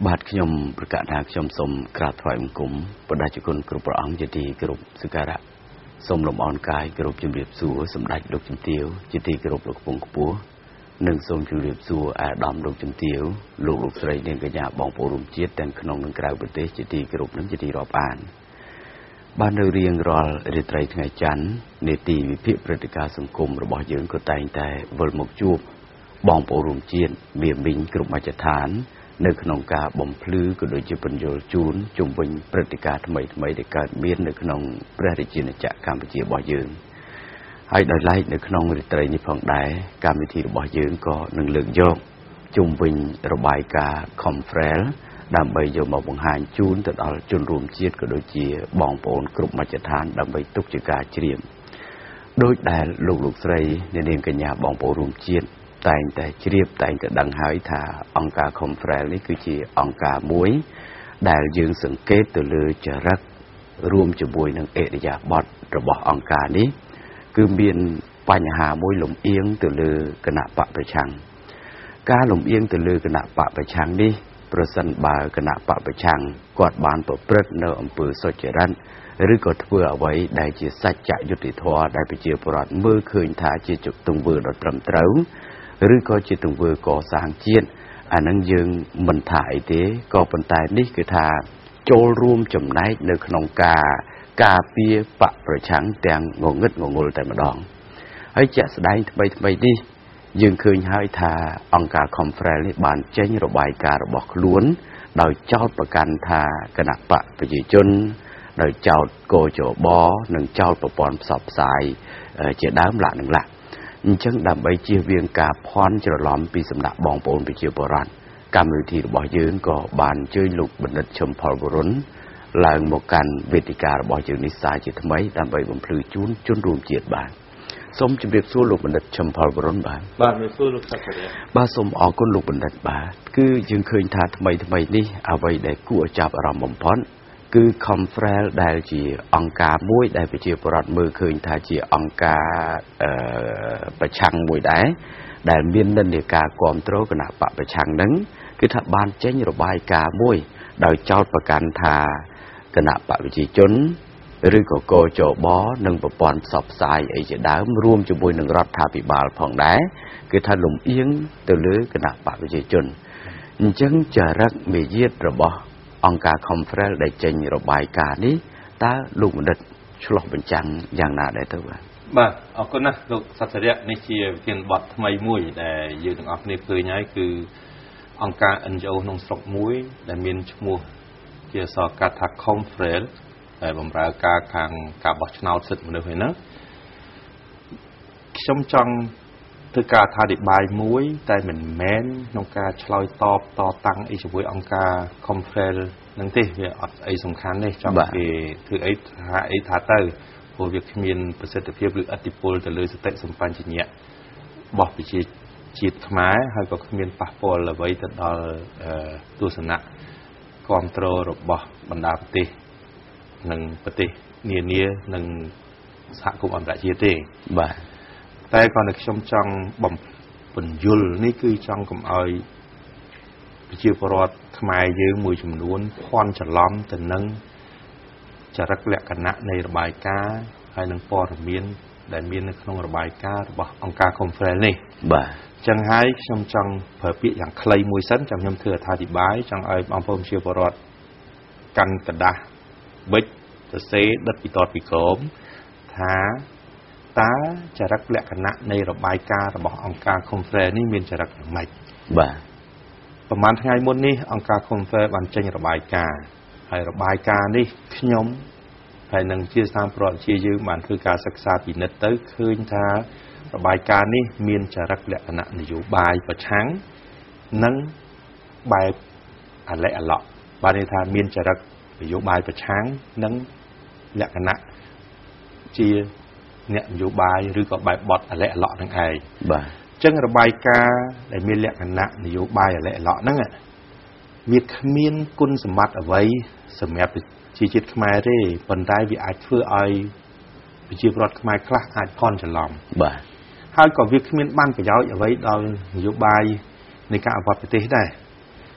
บาดขยมประกาศหาขยมสมกราบถวายมังคุมประดาจุกนกรุปอังจิตีกรุปสการะสมลมอ่อนกายกรุปจุมเรียบสัวสมได้ลูกจุมเตียวจิตีกรุปลูกปงกปัวหนึ่งสมจุมเรียบสัวอาดอมลูกจุมเตียวลูกใส่เนียนกระยาบองปูรุมเจียดแต่งขนมหนึ่งกลายประเทศจิตีกรุปนั้นจิตีรอบอ่านบ้านเรียงรอลเรตไรทั้งไงจันเนตีวิพิปฏิการสังคมระบอบยืนก็แต่งแต่เวลมกจูบบองปูรุมเจียดเบียมิงกรุปมาจฐานในขนมกาบ่มพลื้ก็โดยจะเป็นโยจูนจุ่มเป็นปฏิการทำไมในการเมียนในขนมพระราชินีจักรการปฏิบัติยืนให้ได้ไล่ในขนมริตรนิพนธ์ได้การวิธีระบายยืนก็หนึ่งเลือกโยกจุ่มเป็นระบายกาคอมเฟรลดำใบโยมบังหารจูนแต่เอาจุนรวมเชียดก็โดยเจียบองโปนกรุบมาจทานดำใบตุกจิกาเฉียมโดยได้ลูกใส่ในเรียนกัญญาบองโปรวมเชียดแต่เฉียบแต่จะดังหายถาองกาคอมเฟรลนี่คือจีองกามุ้ยได้ยืนสังเกตตัวเลือจะรักรวมจะบุยนังเอริยาบอดระบอบองกานี้คือเบียนปัญหามุ้ยหลงเอียงตัวเลือกณะปะประชังการหลงเอียงตัวเลือกณะปะประชังนี้ประสันบาคณะปะประชังกอดบานเปิดเปิดเนื้ออำเภอโซเจรันหรือกดเพื่อไว้ได้จีสัจจะยุติธรรมได้ไปเจียปรอดเมื่อคืนท่าจีจุกตรงเวอร์ดตรำเต้าหรือก็จีตรงเวอร์ก่อสร้างเจียนอันนั้นยังมันถ่ายเตะก็เป็นตายนี่คือท่าโจรวมจมไนในขนมกาเปียปะประชังแตงงงึดงงแต่มาดองให้จะแสดงทำไมดิยังเคยให้ทาองค์การคอมเฟรนซ์บานเจนระบายการระบอกล้วนโดยเจ้าประกันทาคณะปะประยุจนโดยเจ้าโกโจบอหนึ่งเจ้าประปอนสอบสายเจด้ามละหนึ่งละจังดำใบเจียเวียงกาพรจะล้อมปีสำนักบองปนไปเจียโบราณการวิธีระบยืนก็บานเจยลุกบันดชมพอลบุรุนลายโมกันเวติการระบยืนนิสัยจิตทำไมดำใบบนพลือจุนรวมเจียดบานสมจะเบียกสู้ลูกบันดชมพอลบุรุนบานไม่สู้ลูกสักเลยบ้าสมออกก้นลูกบันดบานคือยังเคยทาทำไมนี่เอาไว้ได้กู้จับอารมณ์บ่มพ้นคือคอมเฟรลได้จีองกามุ้ยได้ไปเจียปรอดมือคืนทาจีองกาประชังมวยได้เมียนนันเดียกากรมโตรกนะปะประชังนั้นคือถ้าบานเจนระบายกามุ้ยโดยเจ้าประกันทากนะปะวิจิจนหรือก็โกโจบอหนึ่งประปอนสอบสายไอจะได้รวมจะบุยหนึ่งรัฐาภิบาลผ่องได้คือถ้าหลุมเอียงตัวเลือกนะปะวิจิจนจังจะรักมีเยียดระบอองค์การคอมเฟรนซ์ได้เจนระบายการนี้ตาลูกมันดัดฉลองเป็นจังอย่างน่าได้ตัวบ้าเอาก็นะลูกสัตว์เลี้ยในเชียร์เพียงบอดทำไมมุ้ยแต่ยืนออกในเผยนี้คือองค์การอันเจ้านงสกมุ้ยแต่มีนชั่วโมงเกี่ยวกับการทักคอมเฟรนซ์แต่บำราการทางการบอชนาวสุดมันเลยนะชมจังคือการทาดิบายมุ้ยแต่เหมือนแม้นนงการชลอยตอบต่อตังไอช่วยองค์การคอมเฟรนซ์นั่นที่เรื่องไอสำคัญเลยจังคือไอทาเตอร์พวกวิกมีนประสิทธิภาพหรืออติปอลแต่เลยสเตสัมพันธ์จีเนียบอกไปจีดขมายให้ก็มีนปะปอลไว้แต่ดอลตัวสนะคอนโทรลระบบบรรดาปฏิหนึ่งปฏิเนียหนึ่งสหกรมอันตรายจีเต้แต่ก่อนในช่องจังบ่มปุ่นยุลนี่คือจังกับไอพิจิตรวัดขมายเยอะมวยจำนวนพรจะล้อมแต่นั่งจะรักแหลกคณะในระบายกาให้นังปอระเมียนได้เมียนในขนมระบายกาบอกองค์การคอมเฟรนซ์นี่จังให้ช่องจังเผยปีอย่างใครมวยสั้นจังยมเถื่อทาดิบายจังไออัมพงเชียบรอดกันกระดาบิดจะเซดัดปีตอดปีโกมท้าตาจะรักแหลกคณะในระบายกาบอกองค์การคอมเฟรนซ์นี่มีจะรักอย่างไรประมาณไงมุนนี่องค์การคอมเฟรนซ์บันเจงระบายกาให้ระบายการนี่ขยมให้นังเชี่ยวชาญปลอดเชี่ยวยืมมันคือการศึกษาปีนัดเต้คืนท้าระบายการนี่มีนจะรักแหละนะนโยบายประชังนั่งใบอะไรอันหล่อบานิธานมีนจะรักนโยบายประชังนั่งแหละนะเชี่ยเนี่ยนโยบายหรือก็ใบบอดอะไรอันหล่อนั่งไงจังระบายการได้มีแหละนะนโยบายอะไรอันหล่อนั่งวิขมิ้นกุลสมบัติเอาไว้สมัยชีจิตขมายได้บรรดาวิอาจเพื่อไอวิจิตรรถขมายคลาอาจพรฉลองให้ก่อวิขมิ้นบ้านไปย้อยเอาไว้โดยนโยบายในการอภิปรายได้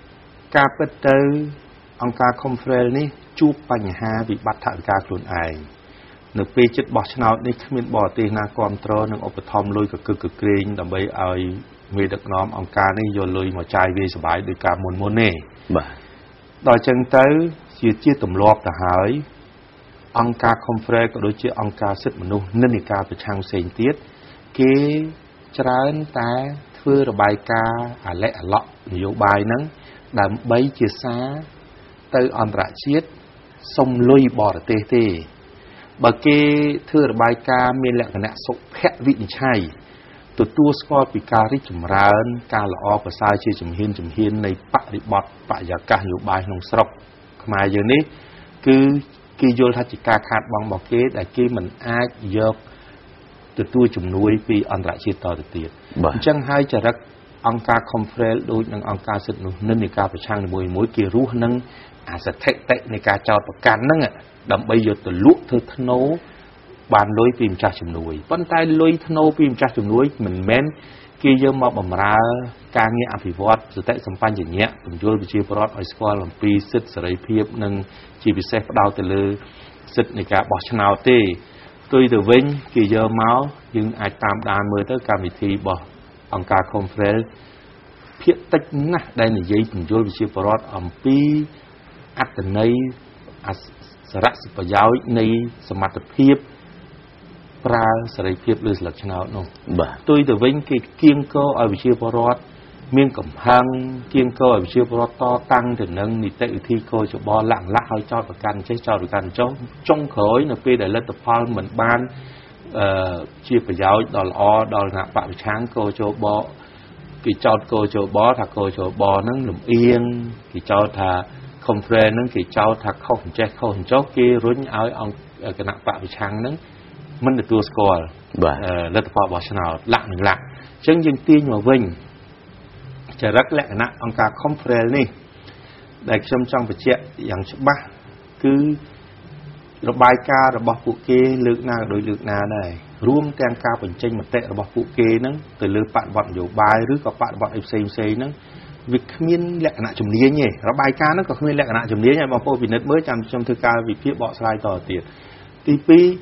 ការពិតទៅអង្គការ Conference នេះជួបបញ្ហាវិបត្តិថវិកាខ្លួនឯងនៅពេលជិតបោះឆ្នោតនេះគ្មានបរទេសណាគ្រប់គ្រងនិងឧបត្ថម្ភលុយកកឹកកក្រែងដើម្បីឲ្យមេដឹកនាំអង្គការនេះយកលុយមកចាយវាយសប្បាយដោយការមុនទេបាទដល់ចឹងទៅជាទម្លាប់ទៅហើយអង្គការ Conference ក៏ដូចជាអង្គការសិទ្ធិមនុស្សនិន្នាការប្រឆាំងផ្សេងទៀតគេច្រើនតែធ្វើរបាយការណ៍អាឡែកអាឡក់នយោបាយហ្នឹងដើម្បីជាសារទៅអន្តរជាតិសុំលុយបរទេសទេបើគេធ្វើរបាយការណ៍មានលក្ខណៈសុភវិនិច្ឆ័យទទួលស្គាល់ពីការរីកចម្រើនការល្អប្រសើរជាជំហាននៃបរិបទបរិយាកាសនយោបាយក្នុងស្រុកខ្មែរយើងនេះគឺគេយល់ថាជាការខាតបង់របស់គេដែលគេមិនអាចយកទទួលជំនួយពីអន្តរជាតិតទៅទៀតអញ្ចឹងហើយចរិតអង្គការ Conference ដូចនឹងអង្គការសិទ្ធិមនុស្សនិន្នាការប្រឆាំងមួយគេរស់នឹងអាស្ថិតិនៃការចោទប្រកាន់ហ្នឹងដើម្បីយកទៅលក់ធ្វើធ្នូបានលុយពីម្ចាស់ជំនួយប៉ុន្តែលុយធ្នូពីម្ចាស់ជំនួយមិនមែនគេយកមកបម្រើការងារអភិវឌ្ឍសតិសម្បញ្ញៈបញ្យលប្រជាពលរដ្ឋឲ្យស្គាល់អំពីសិទ្ធិសេរីភាពនិងជាពិសេសផ្ដោតទៅលើសិទ្ធិនៃការបោះឆ្នោតទេផ្ទុយទៅវិញគេយកមកយើងអាចតាមដានមើលទៅកម្មវិធីរបស់អង្គការ Conference ភាគតិចណាស់ដែលនិយាយបញ្យលប្រជាពលរដ្ឋអំពីអត្ថន័យសារៈប្រយោជន៍នៃសមត្ថភាពប្រើសេរីភាពលើស្លឹកឆ្នោតនោះបាទផ្ទុយទៅវិញគេគៀងគរឲ្យប្រជាពលរដ្ឋមានកំហឹងគៀងគរឲ្យប្រជាពលរដ្ឋតតាំងទៅនឹងនីតិវិធីកោចបលលាក់ឲ្យចោតប្រកាន់ចេះចោតប្រកាន់ចុះចុងក្រោយនៅពេលដែលលទ្ធផលមិនបានជាប្រយោជន៍ដ៏ល្អដល់គណៈបព្វប្រឆាំងកោចបគេចោតកោចបថាកោចបហ្នឹងលំអៀងគេចោទថា Conference ហ្នឹងគេចោទថាខុសអញ្ចេះខុសអញ្ចោះគេរុញឲ្យអង្គគណៈបព្វប្រឆាំងហ្នឹងមិនទទួលស្គាល់លទ្ធផលរបស់ឆ្នោតលាក់អញ្ចឹងយើងទាញមកវិញចរិតលក្ខណៈអង្គការ Conference នេះដែលខ្ញុំចង់បញ្ជាក់យ៉ាងច្បាស់គឺរបាយការណ៍របស់ពួកគេលើកណាដោយលើកណាដែររួមទាំងការបញ្ចេញមតិរបស់ពួកគេហ្នឹងទៅលើបដិវត្តនយោបាយឬក៏បដិវត្តផ្សេងហ្នឹងវាគ្មានលក្ខណៈជំនាញទេរបាយការណ៍ហ្នឹងក៏គ្មានលក្ខណៈជំនាញឲ្យបងប្អូនពិនិត្យមើលចាំខ្ញុំធ្វើការវិភាគបកស្រាយតទៅទៀតទី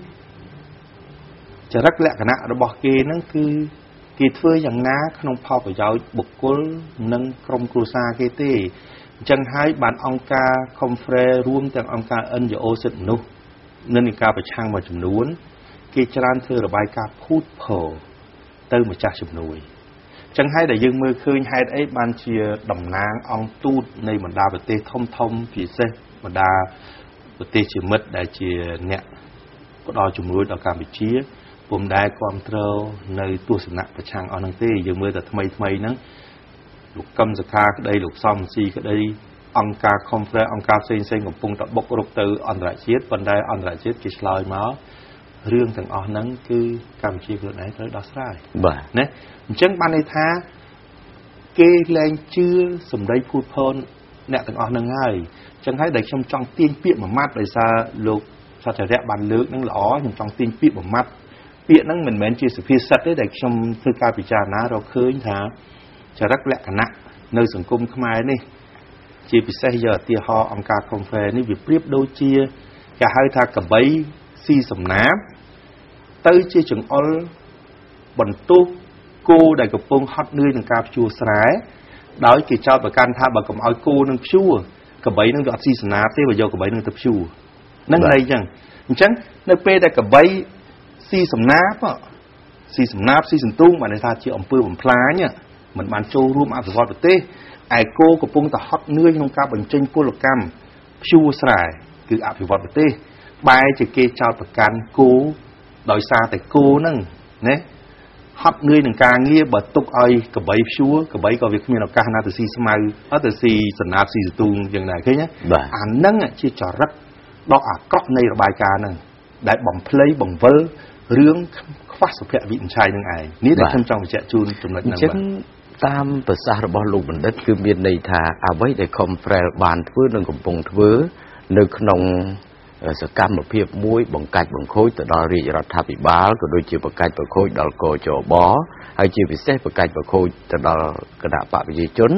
2ចរិតលក្ខណៈរបស់គេហ្នឹងគឺគេធ្វើយ៉ាងណាក្នុងផលប្រយោជន៍បុគ្គលនិងក្រុមគ្រួសារគេទេអញ្ចឹងហើយបានអង្គការ Conference រួមទាំងអង្គការ NGO សិទ្ធិមនុស្សនិន្នាការប្រឆាំងមួយចំនួនគេច្រើនធ្វើរបាយការណ៍ភូតភរទៅម្ចាស់ជំនួយអញ្ចឹងហើយដែលយើងមើលឃើញហេតុអីបានជាតំណាងអង្គទូតនៃបណ្ដាប្រទេសធំពិសេសបណ្ដាប្រទេសជាមិត្តដែលជាអ្នកផ្ដល់ជំនួយដល់កម្ពុជាពុំដែលគ្រប់គ្រងនៅទស្សនៈប្រឆាំងអស់ហ្នឹងទេយើងមើលតែថ្មីហ្នឹងលោកកឹមសុខាក្តីលោកសំស៊ីក្តីអង្គការ Conference អង្គការផ្សេងកំពុងតែបុករុកទៅអន្តរជាតិប៉ុន្តែអន្តរជាតិគេឆ្លើយមករឿងទាំងអស់ហ្នឹងគឺកម្ពុជាខ្លួនឯងត្រូវដោះស្រាយបាទណាអញ្ចឹងបានន័យថាគេលែងជឿសម្ដីភូតភរអ្នកទាំងអស់ហ្នឹងហើយអញ្ចឹងហើយដែលខ្ញុំចង់ទាញពាក្យមួយម៉ាត់ដោយសារលោកសច្ចរៈបានលើកហ្នឹងល្អខ្ញុំចង់ទាញពាក្យមួយម៉ាត់ពាក្យហ្នឹងមិនមែនជាសុភាសិតទេដែលខ្ញុំធ្វើការពិចារណារកឃើញថាចរិតលក្ខណៈនៅសង្គមខ្មែរនេះជាពិសេសយកឧទាហរណ៍អង្គការ Conference នេះវាប្រៀបដូចជាគេហៅថាកបីស៊ីសំណាបទៅជាចង្អុលបន្ទុះគោដែលកំពុងហត់នឿយនឹងការភ្ជួរស្រែដោយគេចោទប្រកាន់ថាបើកុំឲ្យគោនឹងភ្ជួរកបីនឹងវាអត់ស៊ីសំណាបទេបើយកកបីនឹងទៅភ្ជួរហ្នឹងន័យអញ្ចឹងនៅពេលដែលកបីស៊ីសំណាបស៊ីសន្ទូងបានន័យថាជាអំពើបំផ្លាញមិនបានចូលរួមអភិវឌ្ឍប្រទេសឯគោកំពុងតែហត់នឿយក្នុងការបញ្ចេញពលកម្មភ្ជួរស្រែគឺអភិវឌ្ឍប្រទេសបែរជាគេចោទប្រកាន់គោដោយសារតែគោហ្នឹងណាហត់នឿយនឹងការងារបើទុកឲ្យកបីភ្ជួរកបីក៏វាគ្មានឱកាសណាទៅស៊ីស្មៅទៅស៊ីសណ្ដាប់ស៊ីសន្ទូងយ៉ាងណាឃើញអាហ្នឹងជាចរិតដ៏អាក្រក់នៃរបាយការណ៍ហ្នឹងដែលបំភ្លៃបង្វិលរឿងខ្វះសុភវិនិច្ឆ័យនឹងឯងនេះដែលខ្ញុំចង់បញ្ជាក់ជូនចំណុចហ្នឹងបាទតាមប្រសាសន៍របស់លោកបណ្ឌិតគឺមានន័យថាអ្វីដែល Conference បានធ្វើនិងកំពុងធ្វើនៅក្នុងសកម្មភាពមួយបង្កាច់បង្ខូចទៅដល់រាជរដ្ឋាភិបាលក៏ដូចជាបង្កាច់បង្ខូចដល់កោចបហើយជាពិសេសបង្កាច់បង្ខូចទៅដល់គណៈបកប្រជាជន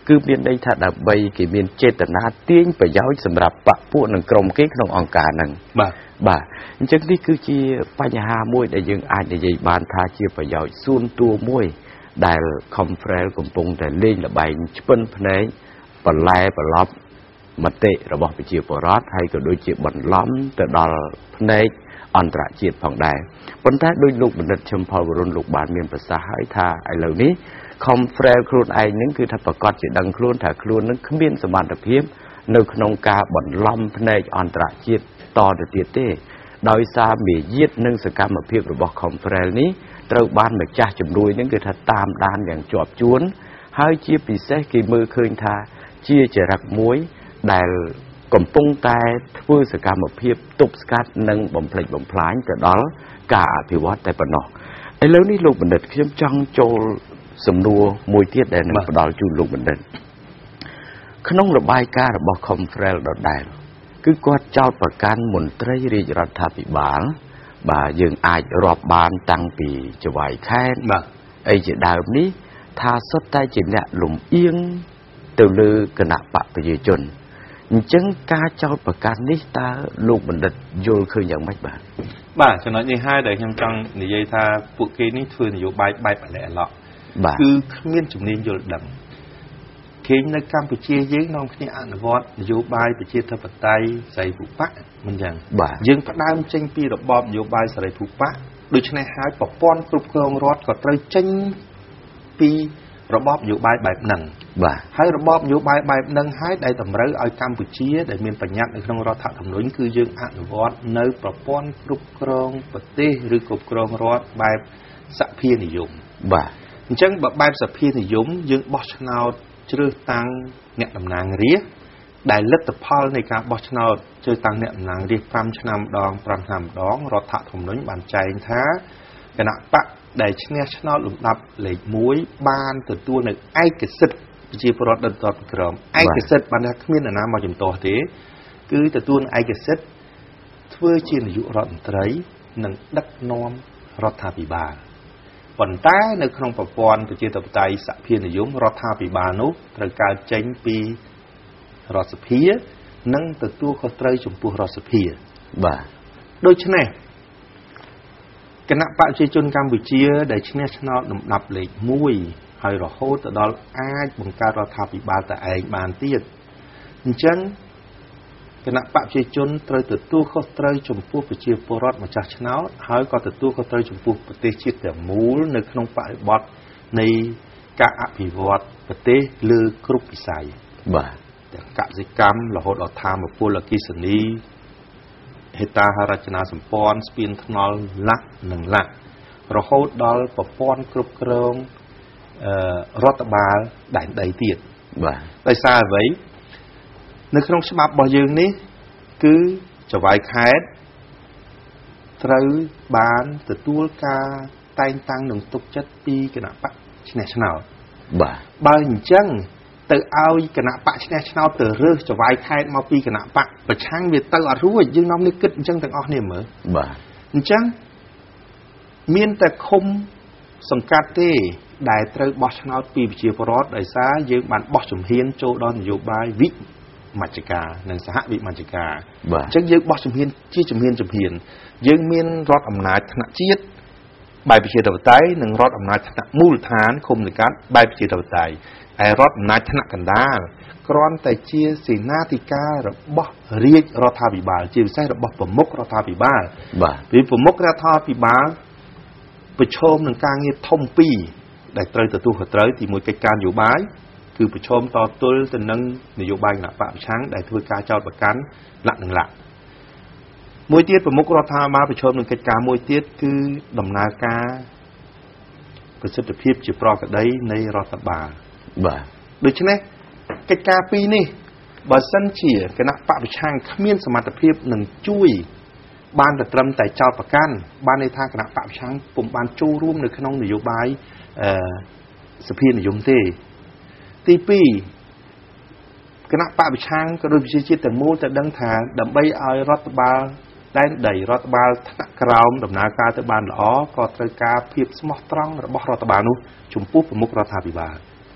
cứ miền đây thật là bay cái miền chết tận na tiên phải giáo sầm rạp bạc phụ nâng crom kết nông ông cả nâng bà chẳng đi cứ chi phải nhà môi để dừng ai để dây bàn tha chia phải giáo xuân tua môi đại conference cùng bung để lên là bài chpân này bẩn lai bẩn lóp mặt tệ rồi bỏไปchia bờ rót hayก็โดยchia bẩn lóm từ đó nàyอันตรายจิตผ่องได้ปนท้ายโดยลูกบัณฑิตชมพอวรุณลูกบาลเมียนภาษาให้ท่าไอเหล่านี้คอมเฟรลครูนไอนั่นคือถ้าประกอบจิตดังครูนถ้าครูนนั้นขมิ้นสมานตะเพียมในขนมกาบ่อนล้อมในอันตรายจิตต่อเดียเต้โดยซาเมียยึดนึ่งสกัดมาเพียบระบบคอมเฟรลนี้ตระบานแบบจ่าจุ่มดุยนั่นคือถ้าตามด้านอย่างจวบจวนให้เชี่ยปีเสกีมือคืนท่าเชี่ยจะรักมวยได้កំពុងតែធ្វើសកម្មភាពទប់ស្កាត់និងបំផ្លិចបំផ្លាញទៅដល់ការអភិវឌ្ឍតែប៉ុណ្ណោះឥឡូវនេះលោកបណ្ឌិតខ្ញុំចង់ចូលសំណួរមួយទៀតដែលនឹងផ្ដល់ជូនលោកបណ្ឌិតក្នុងរបាយការណ៍របស់ Confrel ដដែលគឺគាត់ចោទប្រកាន់មន្ត្រីរាជរដ្ឋាភិបាលបាទយើងអាចរាប់បានតាំងពីចៅហ្វាយខេត្តបាទអីជាដើមនេះថាសុទ្ធតែជាអ្នកលំអៀងទៅលើគណៈបកប្រជាជនអញ្ចឹងការចោទប្រកាន់នេះតើលោកបណ្ឌិតយល់ឃើញយ៉ាងម៉េចបាទចំណុចនេះហើយដែលខ្ញុំចង់និយាយថាពួកគេនេះធ្វើនយោបាយបែបអលែអឡោះគឺគ្មានជំនាញយល់ដឹងឃើញនៅកម្ពុជាយើងនាំគ្នាអនុវត្តនយោបាយប្រជាធិបតេយ្យសេរីភូប៉ាមិនចឹងយើងផ្ដើមចេញពីរបបនយោបាយសេរីភូប៉ាដូច្នេះហើយប្រព័ន្ធគ្រប់គ្រងរដ្ឋក៏ត្រូវចេញពីរបបនយោបាយបែបហ្នឹងហើយរបបនយោបាយបែបហ្នឹងហើយដែលតម្រូវឲ្យកម្ពុជាដែលមានបញ្ញត្តិនៅក្នុងរដ្ឋធម្មនុញ្ញគឺយើងអនុវត្តនៅប្រព័ន្ធគ្រប់គ្រងប្រទេសឬគ្រប់គ្រងរដ្ឋបែបសភានិយមអញ្ចឹងបើបែបសភានិយមយើងបោះឆ្នោតជ្រើសតាំងអ្នកតំណាងរាស្ត្រដែលលទ្ធផលនៃការបោះឆ្នោតជ្រើសតាំងអ្នកតំណាងរាស្ត្រ5ឆ្នាំម្ដង5ឆ្នាំម្ដងរដ្ឋធម្មនុញ្ញបានចែងថាគណៈបកដែលឈ្នះឆ្នោតលំដាប់លេខ1បានទទួលនៅឯកសិទ្ធិប្រជាពលរដ្ឋដល់ទៅក្រមឯកសិទ្ធិបានថាគ្មាននរណាមកជំទាស់ទេគឺទទួលឯកសិទ្ធិធ្វើជានាយករដ្ឋមន្ត្រីនិងដឹកនាំរដ្ឋាភិបាលប៉ុន្តែនៅក្នុងប្រព័ន្ធប្រជាធិបតេយ្យសភានិយមរដ្ឋាភិបាលនោះត្រូវកើតចេញពីរដ្ឋសភានិងទទួលខុសត្រូវចំពោះរដ្ឋសភាដូច្នេះគណៈបកប្រជាជនកម្ពុជាដែលឈ្នះឆ្នោតលំដាប់លេខ1ហើយរហូតទៅដល់អាចបង្កើតរដ្ឋាភិបាលតែឯងបានទៀតអញ្ចឹងគណៈបកប្រជាជនត្រូវទទួលខុសត្រូវចំពោះប្រជាពលរដ្ឋម្ចាស់ឆ្នោតហើយក៏ទទួលខុសត្រូវចំពោះប្រទេសជាតិទាំងមូលនៅក្នុងបរិបទនៃការអភិវឌ្ឍប្រទេសលើគ្រប់វិស័យទាំងកសិកម្មរហូតដល់ធម្មពលអគ្គិសនីហេដ្ឋារចនាសម្ព័ន្ធស្ពានថ្នល់ឡាក់និងឡាក់រហូតដល់ប្រព័ន្ធគ្រប់គ្រងរដ្ឋបាលដែនដីទៀតដោយសារអ្វីនៅក្នុងច្បាប់របស់យើងនេះគឺចៅហ្វាយខេត្តត្រូវបានទទួលការតែងតាំងនិងទុកចិត្តពីគណៈបកឈ្នះឆ្នោតបើអញ្ចឹងទៅឲ្យគណៈបកឈ្នះឆ្នោតទៅរើសចៅហ្វាយខេត្តមកពីគណៈបកប្រឆាំងវាទៅអត់រួចយើងនាំនេះគិតអញ្ចឹងទាំងអស់គ្នាមើលអញ្ចឹងមានតែឃុំសង្កាត់ទេដែលត្រូវបោះឆ្នោតពីប្រជាពលរដ្ឋដោយសារយើងបានបោះជំហានចូលដល់នយោបាយវិមជ្ឈការនិងសហវិមជ្ឈការអញ្ចឹងយើងបោះជំហានជាជំហានយើងមានរដ្ឋអំណាចថ្នាក់ជាតិបែបប្រជាធិបតេយ្យនិងរដ្ឋអំណាចថ្នាក់មូលដ្ឋានឃុំសង្កាត់បែបប្រជាធិបតេយ្យហើយរដ្ឋអំណាចថ្នាក់កណ្ដាលគ្រាន់តែជាសេនាធិការរបស់រាជរដ្ឋាភិបាលជាពិសេសរបស់ប្រមុខរដ្ឋាភិបាលពីប្រមុខរដ្ឋាភិបាលប្រឈមនឹងការងារធំពីរដែលត្រូវទទួលខុសត្រូវទីមួយកិច្ចការនយោបាយគឺប្រឈមតទល់ទៅនឹងនយោបាយគណៈបកប្រឆាំងដែលធ្វើការចោទប្រកាន់លក្ខនឹងលក្ខមួយទៀតប្រមុខរដ្ឋាភិបាលប្រឈមនឹងកិច្ចការមួយទៀតគឺដំណើរការប្រសិទ្ធភាពជាប្រក្រតីនៃរដ្ឋបាលដូច្នេះកិច្ចការពីរនេះបើសិនជាគណៈបកប្រឆាំងគ្មានសមត្ថភាពនឹងជួយបានតែត្រឹមតែចោទប្រកាន់បានន័យថាគណៈបកប្រឆាំងពុំបានចូលរួមនៅក្នុងនយោបាយសភានិយមទេទី2គណៈបកប្រឆាំងក៏ដូចប្រជាជាតិទាំងមូលតែដឹងថាដើម្បីឲ្យរដ្ឋបាលដែនដីរដ្ឋបាលថ្នាក់ក្រោមដំណើរការទៅបានល្អក៏ត្រូវការភាពស្មោះត្រង់របស់រដ្ឋបាលនោះចំពោះប្រមុខរដ្ឋាភិបាល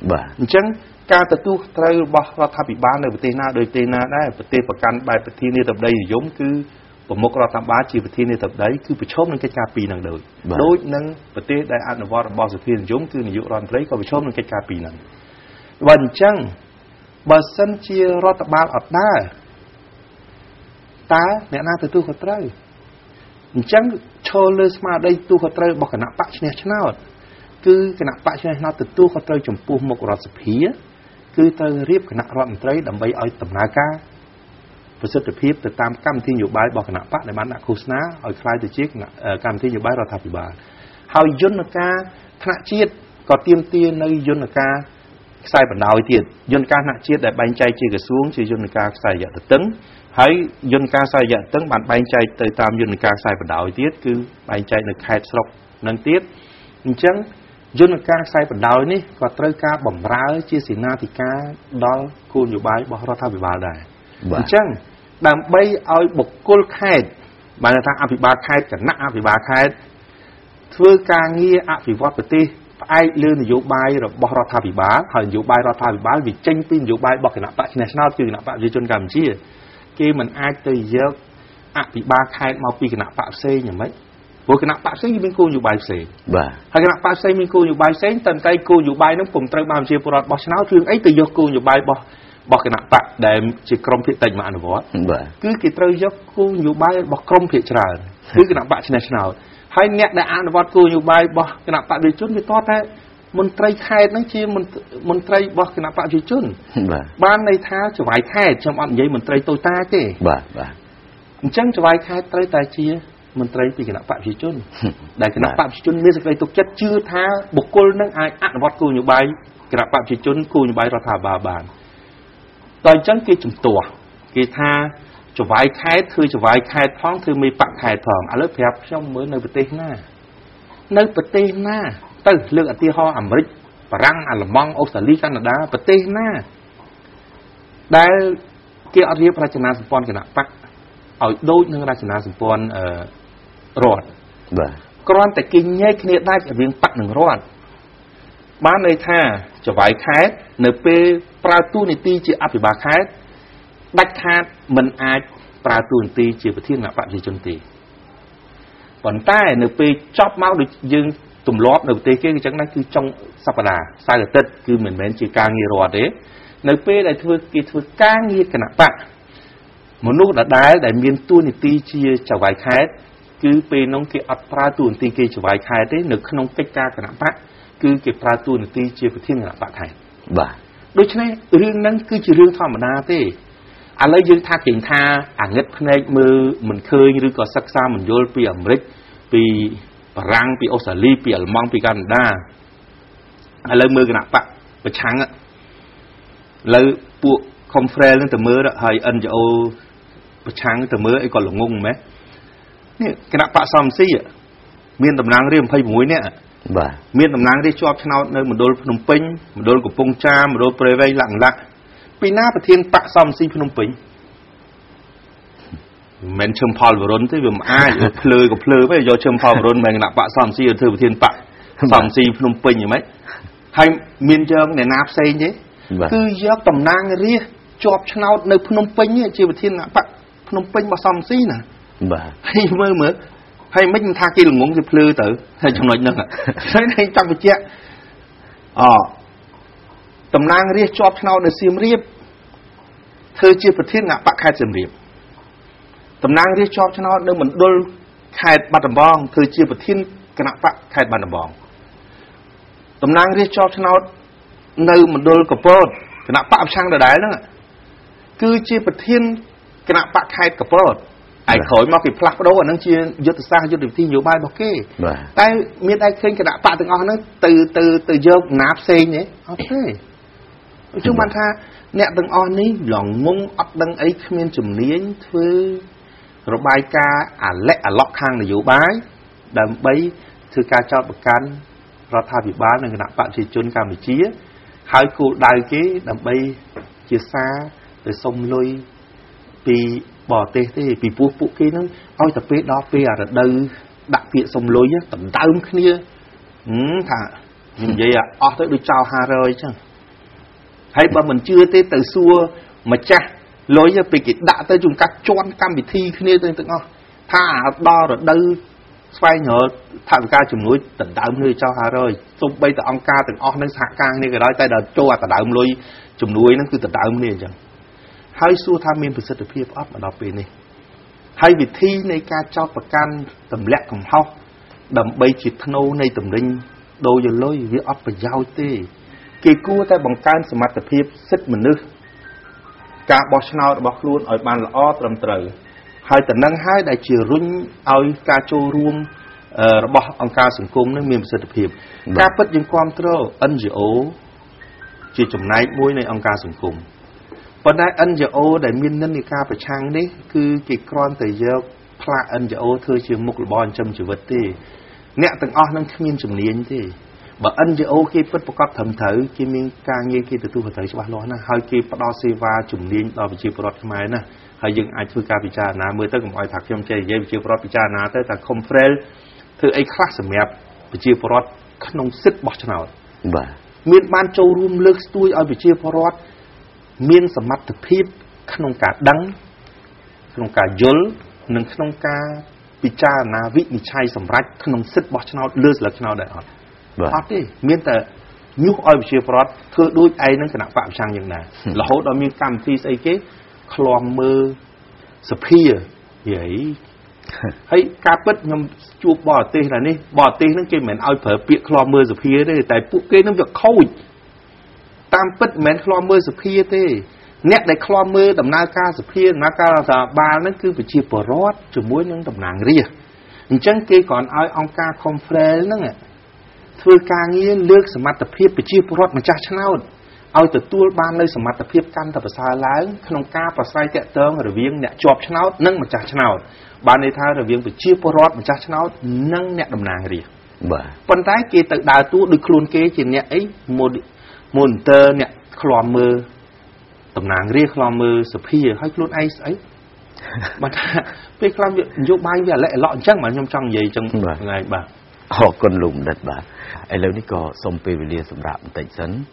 ចឹងការទទួលត្រូវរបស់រដ្ឋាភិបាលនៅប្រទេសណាដោយប្រទេសណាដែរប្រទេសប្រកាន់បែបប្រធានាធិបតីនិយមគឺប្រមុខរដ្ឋាភិបាលជាប្រធានាធិបតីគឺប្រឈមនឹងកិច្ចការពីរនឹងដូចនឹងប្រទេសដែលអនុវត្តរបស់សភានិយមគឺនាយករដ្ឋមន្ត្រីក៏ប្រឈមនឹងកិច្ចការពីរហ្នឹងបើអញ្ចឹងបើសិនជារដ្ឋបាលអត់ដើរតើអ្នកណាទទួលខុសត្រូវអញ្ចឹងឈលលើស្មារតីទទួលខុសត្រូវរបស់គណៈបកឈ្នះឆ្នោតគឺគណៈបកឈ្នះឆ្នោតទទួលខុសត្រូវចំពោះមុខរដ្ឋសភាគឺត្រូវរៀបគណៈរដ្ឋមន្ត្រីដើម្បីឲ្យដំណើរការប្រសិទ្ធភាពទៅតាមកម្មវិធីនយោបាយរបស់គណៈបកដែលបានដាក់ឃោសនាឲ្យคล้ายទៅជាកម្មវិធីនយោបាយរដ្ឋាភិបាលហើយយន្តការថ្នាក់ជាតិក៏ទាមទារនៅយន្តការខ្សែបណ្ដោយទៀតយន្តការថ្នាក់ជាតិដែលបែងចែកជាក្រសួងជាយន្តការខ្សែរយៈទទឹងហើយយន្តការខ្សែរយៈទទឹងបានបែងចែកទៅតាមយន្តការខ្សែបណ្ដោយទៀតគឺបែងចែកនៅខេត្តស្រុកនឹងទៀតអញ្ចឹងយន្តការខ្សែបណ្ដោយនេះក៏ត្រូវការបម្រើជាសេនាធិការដល់គោលនយោបាយរបស់រដ្ឋាភិបាលដែរអញ្ចឹងដើម្បីឲ្យបុគ្គលខេត្តបានថាអភិបាលខេត្តគណៈអភិបាលខេត្តធ្វើការងារអភិវឌ្ឍប្រទេសផ្អែកលើនយោបាយរបស់រដ្ឋាភិបាលហើយនយោបាយរដ្ឋាភិបាលវាចេញពីនយោបាយរបស់គណៈបកឈ្នះឆ្នោតគឺគណៈបកប្រជាជនកម្ពុជាគេមិនអាចទៅយកអភិបាលខេត្តមកពីគណៈបកផ្សេងយ៉ាងម៉េចព្រោះគណៈបកផ្សេងមានគោលនយោបាយផ្សេងហើយគណៈបកផ្សេងមានគោលនយោបាយផ្សេងតែគោលនយោបាយនោះពុំត្រូវបានប្រជាពលរដ្ឋបោះឆ្នោតរឿងអីទៅយកគោលនយោបាយរបស់គណៈបកដែលជាក្រុមភាគតិចមកអនុវត្តគឺគេត្រូវយកគោលនយោបាយរបស់ក្រុមភាគច្រើនគឺគណៈបកឈ្នះឆ្នោតហើយអ្នកដែលអនុវត្តគោលនយោបាយរបស់គណៈបកប្រជាជនវាតតែមន្ត្រីខេត្តហ្នឹងជាមន្ត្រីរបស់គណៈបកប្រជាជនបានន័យថាចៅហ្វាយខេត្តខ្ញុំអត់និយាយមន្ត្រីតូចតាចទេអញ្ចឹងចៅហ្វាយខេត្តត្រូវតែជាមន្ត្រីពីគណៈបកប្រជាជនដែលគណៈបកប្រជាជនមានសេចក្តីទុកចិត្តជឿថាបុគ្គលនឹងអាចអនុវត្តគោលនយោបាយគណៈបកប្រជាជនគោលនយោបាយរដ្ឋាភិបាលបានតើអញ្ចឹងគេជំទាស់គេថាចៅហ្វាយខេត្តធ្វើចៅហ្វាយខេត្តផងធ្វើមេបកខេត្តផងឥឡូវប្រាប់ខ្ញុំមើលនៅប្រទេសណាទៅលើកឧទាហរណ៍អាមេរិកបារាំងអាល្លឺម៉ង់អូស្ត្រាលីកាណាដាប្រទេសណាដែលគេអត់រៀបរចនាសម្ព័ន្ធគណៈបកឲ្យដូចនឹងរចនាសម្ព័ន្ធរដ្ឋគ្រាន់តែគេញែកគ្នាដាច់រវាងបកនិងរដ្ឋបានន័យថាចៅហ្វាយខេត្តនៅពេលប្រើតួនាទីជាអភិបាលខេត្តដាច់ខាតមិនអាចប្រើតួនាទីជាប្រធានគណៈបកប្រជាជនទេប៉ុន្តែនៅពេលចប់មកដូចយើងទម្លាប់នៅប្រទេសគេអញ្ចឹងណាគឺចុងសប្តាហ៍សៅរ៍អាទិត្យគឺមិនមែនជាការងាររដ្ឋទេនៅពេលដែលគេធ្វើការងារគណៈបកមនុស្សដែលមានតួនាទីជាចៅហ្វាយខេត្តគឺពេលនោះគេអត់ប្រើតួនាទីគេចៅហ្វាយខេត្តទេនៅក្នុងកិច្ចការគណៈបកគឺគេប្រើតួនាទីជាប្រធានគណៈបកខេត្តដូច្នេះរឿងហ្នឹងគឺជារឿងធម្មតាទេឥឡូវយើងថាគេថាអាងឹតភ្នែកមើលមិនឃើញឬក៏សិក្សាមិនយល់ពីអាមេរិកពីបារាំងពីអូស្ត្រាលីពីអាល្លឺម៉ង់ពីកាណាដាឥឡូវមើលគណៈបកប្រឆាំងឥឡូវពួក Confrel នឹងទៅមើលហើយ NGO ប្រឆាំងទៅមើលអីក៏ល្ងងមែននេះគណៈបកសំស៊ីមានតំណាងរាស្ត្រ26នាក់មានតំណាងរាស្ត្រជាប់ឆ្នោតនៅមណ្ឌលភ្នំពេញមណ្ឌលកំពង់ចាមមណ្ឌលព្រៃវែងលាក់ពីណាប្រធានបកសំស៊ីភ្នំពេញមិនឈឹមផលវរុនទេវាមិនអាចភ្លើក៏ភ្លើទៅយកឈឹមផលវរុនមិនគណៈបកសំស៊ីទៅធ្វើប្រធានបកសំស៊ីភ្នំពេញហ្មងហើយមានយើងអ្នកណាផ្សេងទេគឺយកតំណាងរាស្ត្រជាប់ឆ្នោតនៅភ្នំពេញជាប្រធានបកភ្នំពេញរបស់សំស៊ីណាហើយមើលហើយមិនថាគេល្ងងគេភ្លើទៅហើយចំណុចហ្នឹងហើយចង់បញ្ជាក់តំណាងរាស្ត្រជាប់ឆ្នោតនៅសៀមរាបធ្វើជាប្រធានបកខេត្តសៀមរាបតំណាងរាស្ត្រជាប់ឆ្នោតនៅមណ្ឌលខេត្តបាត់ដំបងធ្វើជាប្រធានគណៈបកខេត្តបាត់ដំបងតំណាងរាស្ត្រជាប់ឆ្នោតនៅមណ្ឌលកពតគណៈបកប្រឆាំងដដែលហ្នឹងគឺជាប្រធានគណៈបកខេត្តកពតឯក្រោយមកគេផ្លាស់ប្ដូរអានឹងជាយុទ្ធសាស្ត្រយុទ្ធវិធីនយោបាយរបស់គេតែមានតែឃើញគណៈបកទាំងអស់ហ្នឹងទៅយកណាផ្សេងទេអត់ទេអញ្ចឹងបានថាអ្នកទាំងអស់នេះឡងងអត់ដឹងអីគ្មានជំនាញធ្វើរបាយការណ៍អាឡែកអាឡុកខាងនយោបាយដើម្បីធ្វើការចោទប្រកាន់រដ្ឋាភិបាលនិងគណៈបកប្រជាជនកម្ពុជាហើយគោលដៅគេដើម្បីជាសារទៅសុំលុយពីបរទេសទេពីពួកគេហ្នឹងឲ្យតែពេលដល់ពេលអារដូវដាក់ពាក្យសុំលុយដណ្ដើមគ្នាថានិយាយអស់ទៅដូចចោល500អញ្ចឹង hay bà mình chưa tới từ xưa mà cha lối cho bị cái đã tới dùng các chọn cam bị thi kia tới từng ngon tha đo rồi đâu xoay nhớ tham gia chùm núi tỉnh đạo nơi cho hà rồi xong bây giờ ông ca từng on nó hạ ca như cái đó tay đợt cho tỉnh đạo lui chùm núi nó cứ tỉnh đạo này chẳng hai xu tham miên thực sự được phiêu ấp mà đọc về này hai vị thi này ca cho bậc can tầm lẹ cùng hao đầm bay chỉ thân ô này tầm đinh đôi giờ lối việc ấp và giao tê kỳ cua tay bằng can sầm mặt tập phiêu xích mình nước cả bọc nào bọc luôn ở bàn là o tầm trời hai tận năng hai đại chiều rung ao ca châu ruộng bọc ông ca sừng cung nó miền sơ tập hiệp ca bất những quan trâu ân dữ ố chỉ chủng này mũi này ông ca sừng cung và đại ân dữ ố đại miền nên ca phải trang đấy cứ cái con từ giờ pha ân dữ ố thôi chiều mục bòn châm chữ vật đi nè từng o năng miền chủng niên đi và ân dữ ố khi bất bọc thầm thử khi miền ca như khi từ tu phải thấy cho bà lo na hai khi bắt đo si va chủng niên đo bị chiều bọt mai na hayยังไอ้ทุกการพิจารณาเมื่อตั้งแต่ถักยมใจเยี่ยมเชื่อพรอดพิจารณาแต่คอมเฟรลคือไอ้คลาสแบบพิจารพรอดขนมซิดบอชนามีบ้านโจรวมเลือกตัวเอาพิจารพรอดมีสมัติพิษขนมกาดังขนมกายลหนึ่งขนมกาพิจารณาวินิชัยสำรักขนมซิดบอชนาเลือกหลักชนาได้หรอพอดีมีแต่ยุคเอาพิจารพรอดเธอด้วยไอ้นั่นขณะฝ่าช่างอย่างนั้นแล้วเขาเรามีกรรมที่ไอ้เก๋คลองมือสเปียอย่างให้การปิดยมจูบบอดตีอะไรนี่บอดตีนั่นเกี่ยเหมือนเอาเผอเปียคลองมือสเปียได้แต่ปุ๊กเกนั่นจะเข้าตามปิดเหมือนคลองมือสเปียได้เนี่ยในคลองมือตำนานกาสเปียนักการสาบานนั่นคือไปชีพรอดจมูกนั่งตำนานเรียจังเกี่ยก่อนเอาองการคอมเฟรนนั่นแหละคือการนี้เลือกสมัติเพียบไปชีพรอดมาจากชนะเอาแต่ตัวบ้านเลยสมัติเพียบกันแต่ภาษาล้างขนมกาภาษาแกะเติมหรือเวียงเนี่ยจอบชนะนั่งมาจากชนะบ้านในท่าหรือเวียงไปชีพรอดมาจากชนะนั่งเนี่ยดำนางเรียปัญหาเกตดาวตัวดูครูนเกจิเนี่ยไอ้โมนเตอร์เนี่ยคลอมมือดำนางเรียคลอมมือสเปียให้ครูนไอ้ไอ้ปัญหาไปคลอมโยบายแบบละจังเหมือนยมจังใหญ่จังไงบ้างออกคนหลุมดัดบ้าไอ้แล้วนี่ก็สมเป็นวิเลียสำหรับแต่ฉัน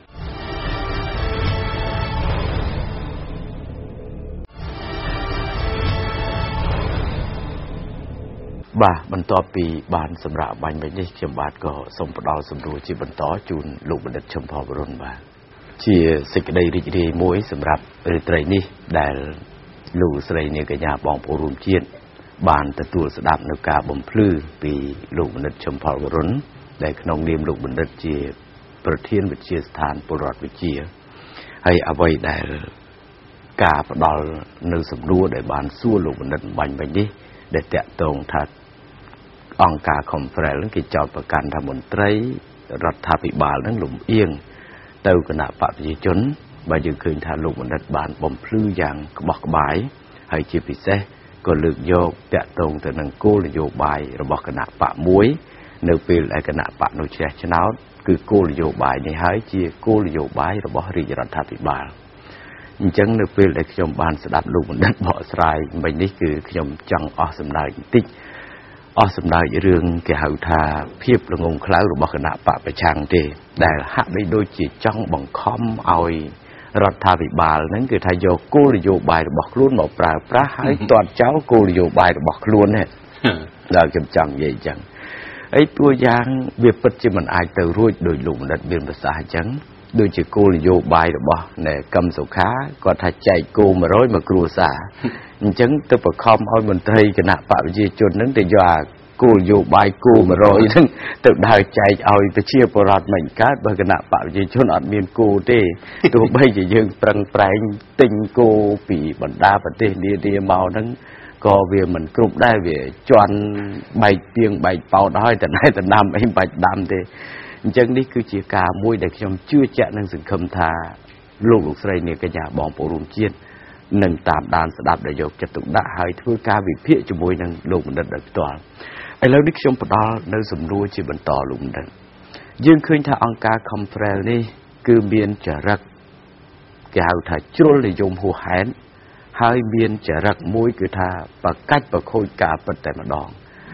บ่าบรรทอปีบานสำหรับบันไปนี่เขียมบาทก็สมปดอสมดูจีบรรทอจูนลูกบันดัดชมพอบรนบ่าเชียสิกได้ริจีมวยสำหรับริตรนี่ได้ลูกสไลเนี่ยกญาบองปูรุมเชียนบานตะตัวสดับนกาบ่มพลื้ปีลูกบันดัดชมพอบรนได้ขนมเนียมลูกบันดัดเชียประเทศวิเชียสถานปรอดวิเชียให้เอาไว้ได้กาปดอนึกสำดูได้บานสู้ลูกบันดัดบันไปนี่ได้แตะตรงทัดองการคอมเฟรนซ์กิจจประกันทำมนตรีรัฐภิบาลนั้นหลุมเอียงเติมขณะปะพิจนบางอย่างคืนทาลูกมันดัดบานบ่มพลื้อย่างบอกบายให้จีพิเศษก็เลือกโยกแตะตรงแต่นังโกลโยบายระบอกขณะปะมวยเนื้อเป็นไอขณะปะโนเชียชนะคือโกลโยบายในหายจีโกลโยบายระบอกริจรัฐภิบาลจังเนื้อเป็นไอขยมบานสดับลูกมันดัดบ่อสลายใบนี้คือขยมจังอสมได้ติอสมได้เรื่องแก่หาทาเพียบระงงคล้ายหรือบอกขณะปะไปช่างเดได้หักได้โดยจีจ้องบังคับเอารัฐภิบาลนั้นคือทายโยโกลโยบายบอกล้วนบอกปลาพระให้ตอนเจ้าโกลโยบายบอกล้วนเนี่ยเราจำจังใหญ่จังไอ้ตัวอย่างเบียบปัจจุบันอายเตอรุ่ยโดยหลุมดัดเบียนภาษาจังโดยจีโกลโยบายบอกเนี่ยกำสุขาก็ถ้าใจโกมาร้อยมากรัวสาจังตัวประคอมเอามันไทยขณะปะวิจนนั้นแต่ยากูอยู่ใบกูมาร้อยทั้งตึกได้ใจเอาไปเชี่ยวปรอดเหมือนกันบางขณะปะวิจนอัดเมียนกูเต้ตัวใบจะยังปรังแปลงติงกูปีบรรดาประเทศเดียเมาทั้งก็เวียมันกรุบได้เวียจวนใบเปียงใบเป่าได้แต่ได้แต่ดำไอ้ใบดำเต้จังนี่คือจีกามวยเด็กชมชื่อแจ๊นั่งสึงคำทาลูกใส่เนี่ยก็อย่าบองปูรุมเชียนหนึ่งตามดานสดับได้ยกจะตุกได้หายทั่วกาวิเพียจมวยนั่งลูกมันดัดตัวไอ้แล้วนิชมปดาในสมรู้จีบันต่อลูกมันดัดยื่นขึ้นถ้าองการคอมเฟรนนี่คือเบียนจะรักแก้วถ้าจุลเลยยมหัวแหนหายเบียนจะรักมวยคือถ้าปะกัดปะโคยกาปะแต่มาดอง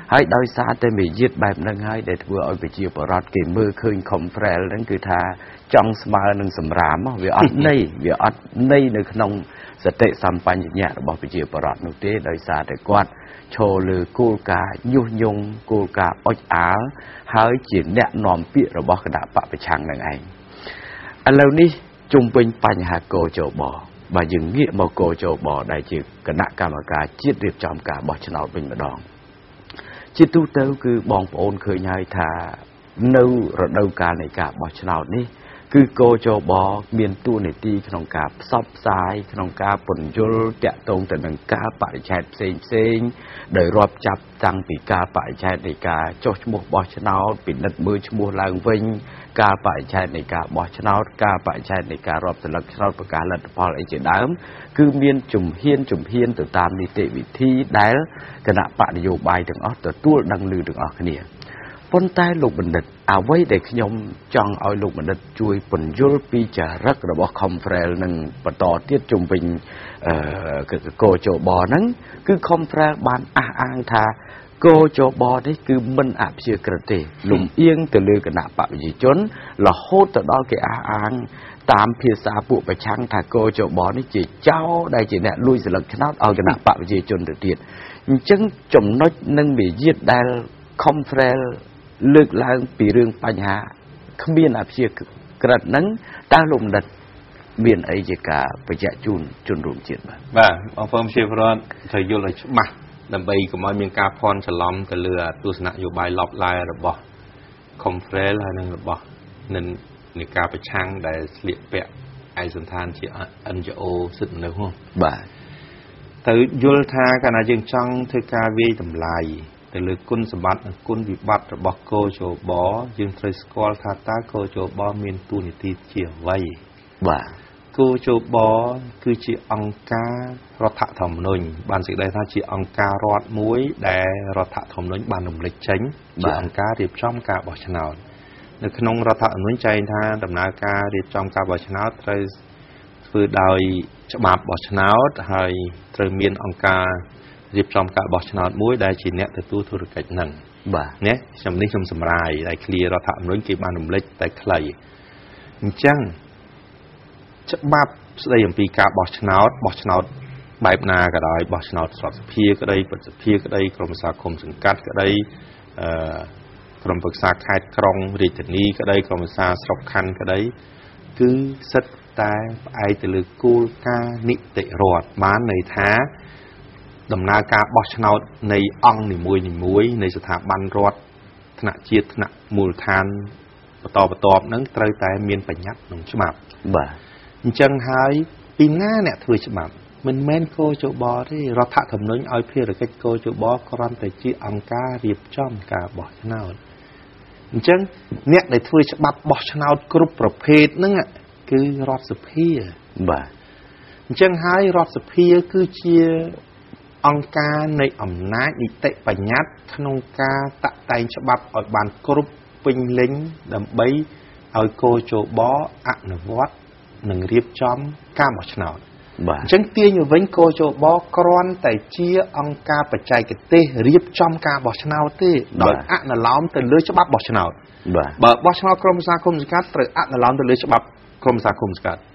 ហើយដោយសារតែមេយិតបែបហ្នឹងហើយដែលធ្វើឲ្យប្រជាពលរដ្ឋគេមើលឃើញ Confrel ហ្នឹងគឺថាចង់ស្មើនឹងសម្រាមវាអត់ន័យនៅក្នុងសតិសម្បញ្ញៈរបស់ប្រជាពលរដ្ឋនោះទេដោយសារតែគាត់ឈរលើគោលការណ៍ញុះញង់គោលការណ៍អុចអាលហើយជាអ្នកនាំពាក្យរបស់គណៈបកប្រឆាំងនឹងឯងឥឡូវនេះជុំវិញបញ្ហាកោជបបើយើងងាកមកកោជបដែលជាគណៈកម្មការជាតិរៀបចំការបោះឆ្នោតវិញម្ដងជាទូទៅគឺបងប្អូនឃើញហើយថានៅរដូវកាលនៃការបោះឆ្នោតនេះគឺកោជបមានតួនាទីក្នុងការផ្សព្វផ្សាយក្នុងការពន្យល់តាក់ទងទៅនឹងការបរិច្ឆេទផ្សេងដោយរាប់ចាប់តាំងពីការបរិច្ឆេទនៃការចុះឈ្មោះបោះឆ្នោតពិនិត្យមើលឈ្មោះឡើងវិញការបរិច្ឆេទនៃការបោះឆ្នោតការបរិច្ឆេទនៃការរាប់សន្លឹកឆ្នោតប្រកាសលទ្ធផលអីជាដើមគឺមានជំហានទៅតាមនីតិវិធីដែលគណៈបកនយោបាយទាំងអស់ទទួលដឹងឮទាំងអស់គ្នាប៉ុន្តែលោកបណ្ឌិតអ្វីដែលខ្ញុំចង់ឲ្យលោកបណ្ឌិតជួយពន្យល់ពីចរិតរបស់ Confrel នឹងបន្តទៀតជុំវិញកោជបហ្នឹងគឺ Confrel បានអះអាងថាកោជបនេះគឺមិនអព្យាក្រឹតទេលំអៀងទៅលើគណៈបកប្រជាជនរហូតទៅដល់គេអះអាងតាមភាសាពួកប្រឆាំងថាកោជបនេះជាចៅដែលជាអ្នកលួចស្លឹកឆ្នោតឲ្យគណៈបកប្រជាជនទៅទៀតអញ្ចឹងចំណុចនឹងមាយាទដែល Confrel លើកឡើងពីរឿងបញ្ហាគ្មានអព្យាក្រឹតហ្នឹងតើលោកបណ្ឌិតមានអីជាការបញ្ជាក់ជូនជនរួមជាតិបាទបងប្អូនជាប្រវត្តិត្រូវយល់ឲ្យច្បាស់ដើម្បីកុំឲ្យមានការភ័ន្តច្រឡំទៅលើទស្សនៈនយោបាយឡប់ឡាយរបស់ Confrel ហើយនឹងរបស់នៃការប្រឆាំងដែលស្លៀកពាក់ឯកសណ្ឋានជា NGO សិទ្ធិមនុស្សបាទទៅយល់ថាកាលណាយើងចង់ធ្វើការវាយតម្លៃទៅលើគុណសម្បត្តិនិងគុណវិបត្តិរបស់កោជបយើងត្រូវស្គាល់ថាតើកោជបមានតួនាទីជាអ្វីបាទកោជបគឺជាអង្គការរដ្ឋធម្មនុញ្ញបានសេចក្តីថាជាអង្គការរដ្ឋមួយដែលរដ្ឋធម្មនុញ្ញបានរំលេចចេញជាអង្គការរៀបចំការបោះឆ្នោតនៅក្នុងរដ្ឋធម្មនុញ្ញចែងថាដំណើរការរៀបចំការបោះឆ្នោតត្រូវធ្វើដោយច្បាប់បោះឆ្នោតហើយត្រូវមានអង្គការរៀបចំការបោះឆ្នោតមួយដែលជាអ្នកទទួលធុរកិច្ចហ្នឹងបាទណាខ្ញុំសម្រាយដែលឃ្លារដ្ឋធម្មនុញ្ញគេបានរំលេចតែខ្លីអញ្ចឹងច្បាប់ស្ដីអំពីការបោះឆ្នោតបែបណាក៏ដោយបោះឆ្នោតរដ្ឋសភាក្តីប្រសិទ្ធភាពក្តីក្រុមប្រឹក្សាឃុំសង្កាត់ក្តីក្រុមប្រឹក្សាខេត្តក្រុងរាជធានីក្តីក្រុមប្រឹក្សាស្រុកខណ្ឌក្តីគឺសិតតែផ្អែកទៅលើគោលការណ៍នីតិរដ្ឋបានន័យថាដំណើរការបោះឆ្នោតនៃអង្គនីមួយនៃស្ថាប័នរដ្ឋថ្នាក់ជាតិថ្នាក់មូលដ្ឋានបន្តបន្ទាប់ហ្នឹងត្រូវតែមានបញ្ញត្តិក្នុងច្បាប់បាទអញ្ចឹងហើយពីណាអ្នកធ្វើច្បាប់មិនមែនកោជបទេរដ្ឋធម្មនុញ្ញឲ្យភារកិច្ចកោជបគ្រាន់តែជាអង្គការរៀបចំការបោះឆ្នោតអញ្ចឹងអ្នកដែលធ្វើច្បាប់បោះឆ្នោតគ្រប់ប្រភេទហ្នឹងគឺរដ្ឋសភាបាទអញ្ចឹងហើយរដ្ឋសភាគឺជាអង្គការនៃអំណាចនីតិបញ្ញត្តិក្នុងការតាក់តែងច្បាប់ឲ្យបានគ្រប់ពេញលេញដើម្បីឲ្យកោជបអនុវត្តនិងរៀបចំការបោះឆ្នោតបាទអញ្ចឹងទាញទៅវិញកោជបគ្រាន់តែជាអង្គការបច្ចេកទេសរៀបចំការបោះឆ្នោតទេដោយអនុលោមទៅលើច្បាប់បោះឆ្នោតបាទបើបោះឆ្នោតក្រុមប្រឹក្សាឃុំសង្កាត់ត្រូវអនុលោមទៅលើច្បាប់ក្រុមប្រឹក្សាឃុំសង្កាត់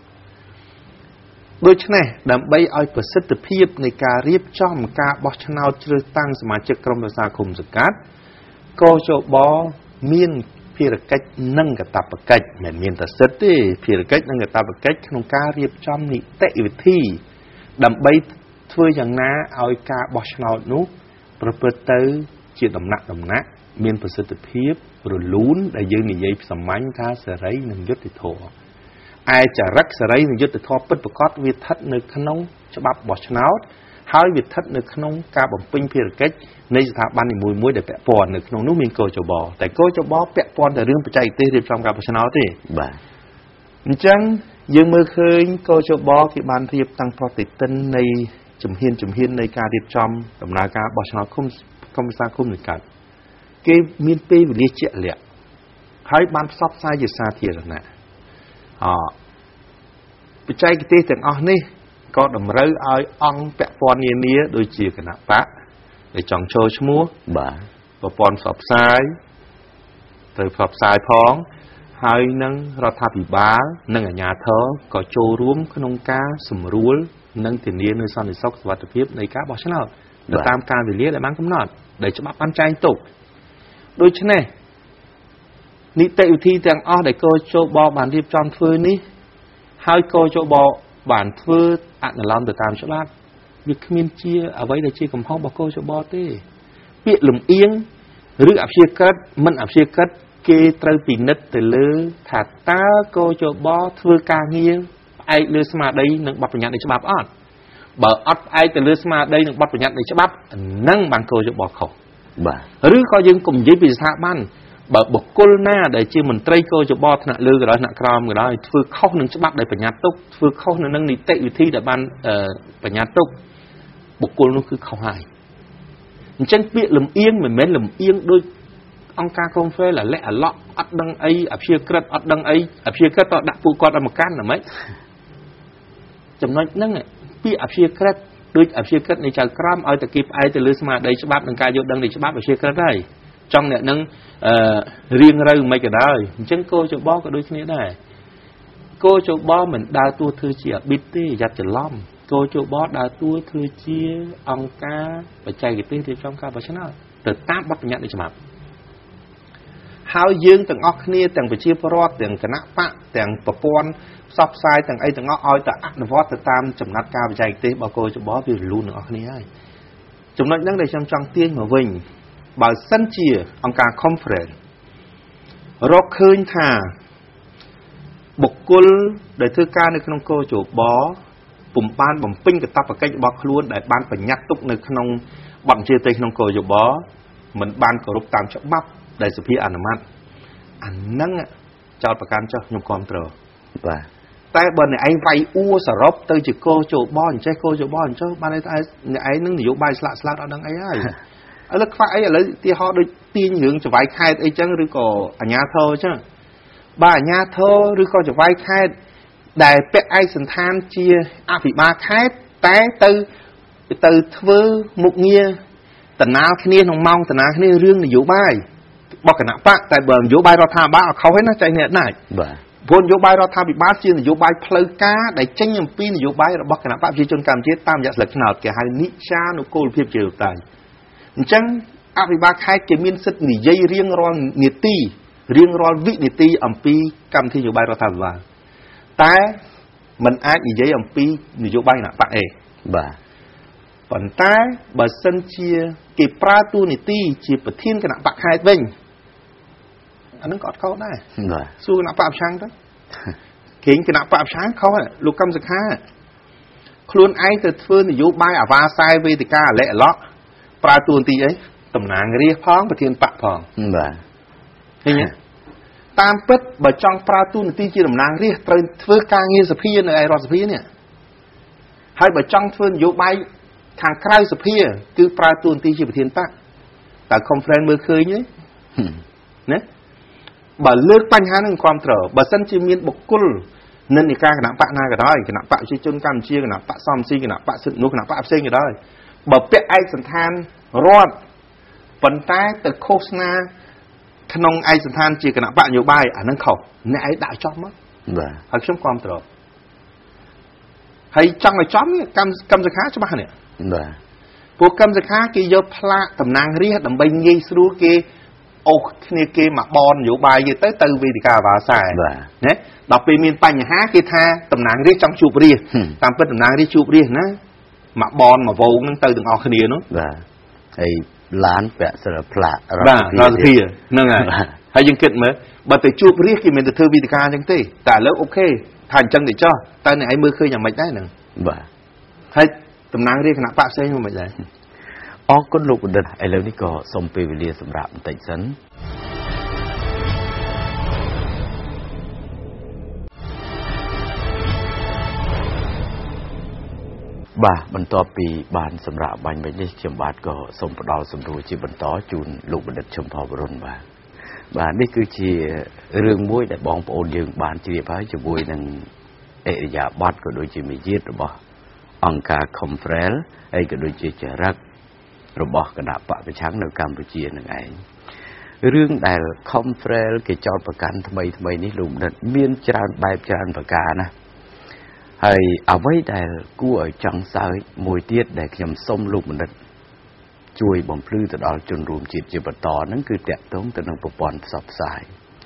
ដូច្នេះដើម្បីឲ្យប្រសិទ្ធភាពនៃការរៀបចំការបោះឆ្នោតជ្រើសតាំងសមាជិកក្រុមប្រឹក្សាឃុំសង្កាត់កោជបមានភារកិច្ចនិងកាតព្វកិច្ចមិនមានតែសិទ្ធិទេភារកិច្ចនិងកាតព្វកិច្ចក្នុងការរៀបចំនីតិវិធីដើម្បីធ្វើយ៉ាងណាឲ្យការបោះឆ្នោតនោះប្រព្រឹត្តទៅជាដំណាក់មានប្រសិទ្ធភាពរលូនដែលយើងនិយាយសាមញ្ញថាសេរីនិងយុត្តិធម៌ឯចរិតសេរីនិងយុត្តិធម៌ពិតប្រាកដវាស្ថិតនៅក្នុងច្បាប់បោះឆ្នោតហើយវាស្ថិតនៅក្នុងការបំពេញភារកិច្ចនៃស្ថាប័ននីមួយៗដែលពាក់ព័ន្ធនៅក្នុងនោះមានកោជបតែកោជបពាក់ព័ន្ធតែរឿងបច្ចេកទេសរៀបចំការបោះឆ្នោតទេបាទអញ្ចឹងយើងមើលឃើញកោជបគេបានរៀបតាំងប្រតិទិននៃជំហាននៃការរៀបចំដំណើរការបោះឆ្នោតក្រុមប្រឹក្សាឃុំសង្កាត់គេមានពេលវេលាជាក់លាក់ហើយបានផ្សព្វផ្សាយជាសាធារណៈបច្ចេកទេសទាំងអស់នេះក៏តម្រូវឲ្យអង្គពាក់ព័ន្ធនានាដូចជាគណៈបក để chọn chơi mua bà và pon phập sai từ phập sai phong hai nâng ra tháp bị bá nâng ở nhà thơ có trâu rúm cái nông cá sầm rúa nâng tiền niên nơi sau để sóc vật tiếp này cá bỏ nào để tam ca về liếc để mang cấm nọt để cho bác ăn chay tục đôi chân này ní tệ thi tiếng o để cô cho bò bản điệp tròn phơi ní hai cô cho bò bản phơi ăn là làm được tam cho bác việc miên chia ở vậy để chia cầm hông bà cô cho bò tê biết lùm yên rước áp chia cất mình áp chia cất kê trâu bị nứt từ lư thả ta cô cho bò phơi ca nghiêng ai lư mà đây nâng bắp nhặt để cho bắp ớt bờ ớt ai từ lư mà đây nâng bắp nhặt để cho bắp nâng bằng cô cho bò khẩu rước coi dương cùng với bị hạ ban bờ bọc cô na để chia mình tây cô cho bò thằng lư cái đó nặng crom người đó phơi khâu nâng cho bắp để phải nhặt túc phơi khâu nâng đi tệ thi để ban phải nhặt túc bọc cô nó cứ không hài chân biết lùm yên mình mến lùm yên đôi ông ca không phê là lẽ lọ ắt đăng ấy áp chia cất ắt đăng ấy áp chia cất họ đặt phụ con ở một can là mấy chấm nói nâng này bị áp chia cất đôi áp chia cất này chờ cram ai từ kịp ai từ lưới mà đây cho bác đăng ca vô đăng để cho bác áp chia cất đây trong này nâng riêng ra mấy cái đó chân cô cho bó cái đôi như thế này cô cho bó mình đa tua thư chỉ ở bít tê giặt chở lom cô cho bó đa tua thư chia ông ca và chạy cái tê trong ca và thế nào từ táp bắt nhận để cho bác hao dương từng óc nia từng bị chia pro từng cái nắp bạ từng bờ pon sắp sai từng ấy từng ngõ oi từng ăn vót từng tam chấm nát cao và chạy tê bao cô cho bó vì luôn óc nia ấy chúng nó đang để trong tiên mà vinh bảo sân chia ông ca conference rock khơi thà bộc cul để thư caในក្នុងcô chủ bó bùm ban bùm pinh cái tập và cách bó luôn để ban phải nhắc túcในក្នុងbọn chia tâyក្នុងcô chủ bó mình ban cổ rục tam chậm bắp để sự phi ảnh mát ảnh nâng choประกันcho nhung con trờ và tại bên này anh vay u sờ rốp tới chỉ cô chủ bó chứ cô chủ bó chứ ban này ai nâng nhiều bài slot ở đằng ấy ở lúc phải ấy là thì họ được tin hướng cho vay khai ấy chứ rồi có ở nhà thơ chứ bà nhà thơ rồi có cho vay khai đại pe ai sẵn than chia áp bị ba khai té từ thưa một nghe tận nào khi niên hồng mong tận nào khi niên riêng là dụ bài bao cái nạp bạc tại bờ dụ bài ra tham bạcเขาhết nó chạy nhẹ này vốn dụ bài ra tham bị bát chia là dụ bài plei cá để tranh nhầm pin dụ bài là bao cái nạp bạc chia chôn cam chết tam giác lực nào kể hai nít cha nó cô phiêu chiều tài chẳng áp bị ba khai cái miên sức nghỉ dây riêng ron nhiệt ti riêng ron vị nhiệt ti ẩm pi cam thi dụ bài ra tham vàoแต่มันอาจอีเยี่ยมปีนโยบายหนักปะบ่าปัญตาบัดสันเชียกีปราตูนิตี้จีประเทศขณะปะหายเบ่งอันนั้นกอดเขาได้สู้ขณะปะช้างตั้งเก่งขณะปะช้างเขาอะลูกกำสักห้าครูนไอ้เกิดฟื้นนโยบายอวาไซเวติกาเละเลาะปราตูนิตี้ไอ้ตำนานเรียกพ้องประเทศปะพ้องบ่าอย่างเงี้ยตามเป็ดบ่จังปราตูนตีจีดำนางเรียกเติร์นเฟื่อการเงินสเปียในไอรอนสเปียเนี่ยให้บ่จังเฟื่อนโยบายทางใครสเปียคือปราตูนตีจีประเทศปะแต่คอนเฟรนซ์เมื่อเคยเนี่ยเนี่ยบ่เลือกปัญหาหนึ่งความเต่อบ่สันจีมีนบกกุลนั่นอีกการขณะปะนาก็ได้ขณะปะชีจนกำเชียขณะปะซอมซีขณะปะสุดนุขณะปะอับเซงก็ได้บ่เปะไอสันทานรอดปัญตาแต่โฆษณาขนมไอสันทานจีกันปะอยู่ใบอันนั้นเขาในไอด่าจอมมั้งให้ช่วงความตลอดให้จังเลยจอมเนี่ยกำสักขาใช่ไหมเนี่ยพวกกำสักขากี่ยศพละตำนานเรียกตำใบเงี้ยสู้กี่โอ้เนี่ยกี่มาบอลอยู่ใบยี่เต้ตื่นวิธีการว่าใส่เนี่ยดอกปีมีนปัญหากี่ท่าตำนานเรียกจังจูบเรียตามเป็นตำนานเรียกจูบเรียนะมาบอลมาโวนั่งตื่นถึงออกขณีนู้นไอล้านแปะสลับพละเราเพียนั่งไงให้ยังเกิดไหมบัดแต่จูบเรียกกี่เป็นแต่เธอวิธีการจังตีแต่แล้วโอเคทานจังเดี๋ยวจ้าแต่ในไอ้มือเคยอย่างไม่ได้หนึ่งให้ตำนานเรียกขณะปะเซ่ยังไม่ได้อ๋อก็ลูกเดินไอ้แล้วนี่ก็สมเปรียเรียสำหรับแต่ฉันบ่าบรรทอปีบานสำหรับบันไม่ได้เชื่อมบาดก็สมประดาสมรู้จีบรรทอจูนลูกบันเด็ดชมพอบรุนบ่านี่คือจีเรื่องมวยแต่บองโอนยืงบานจีบให้จะบุยนั่งเอียบาดก็โดยจีมียืดบ่องกาคอมเฟรลไอ้ก็โดยจีจะรักរបស់គណៈបកប្រឆាំងនៅកម្ពុជានឹងឯងរឿងដែល Conference គេចោទប្រកាន់ថ្មីនេះលោកបណ្ឌិតមានច្រើនបែបច្រើនប្រការណាហើយអ្វីដែលគួរឲ្យចង់សើចមួយទៀតដែលខ្ញុំសូមលោកបណ្ឌិតជួយបំភ្លឺទៅដល់ជនរួមជាតិជាបន្តហ្នឹងគឺតាក់ទងទៅនឹងប្រព័ន្ធផ្សព្វផ្សាយ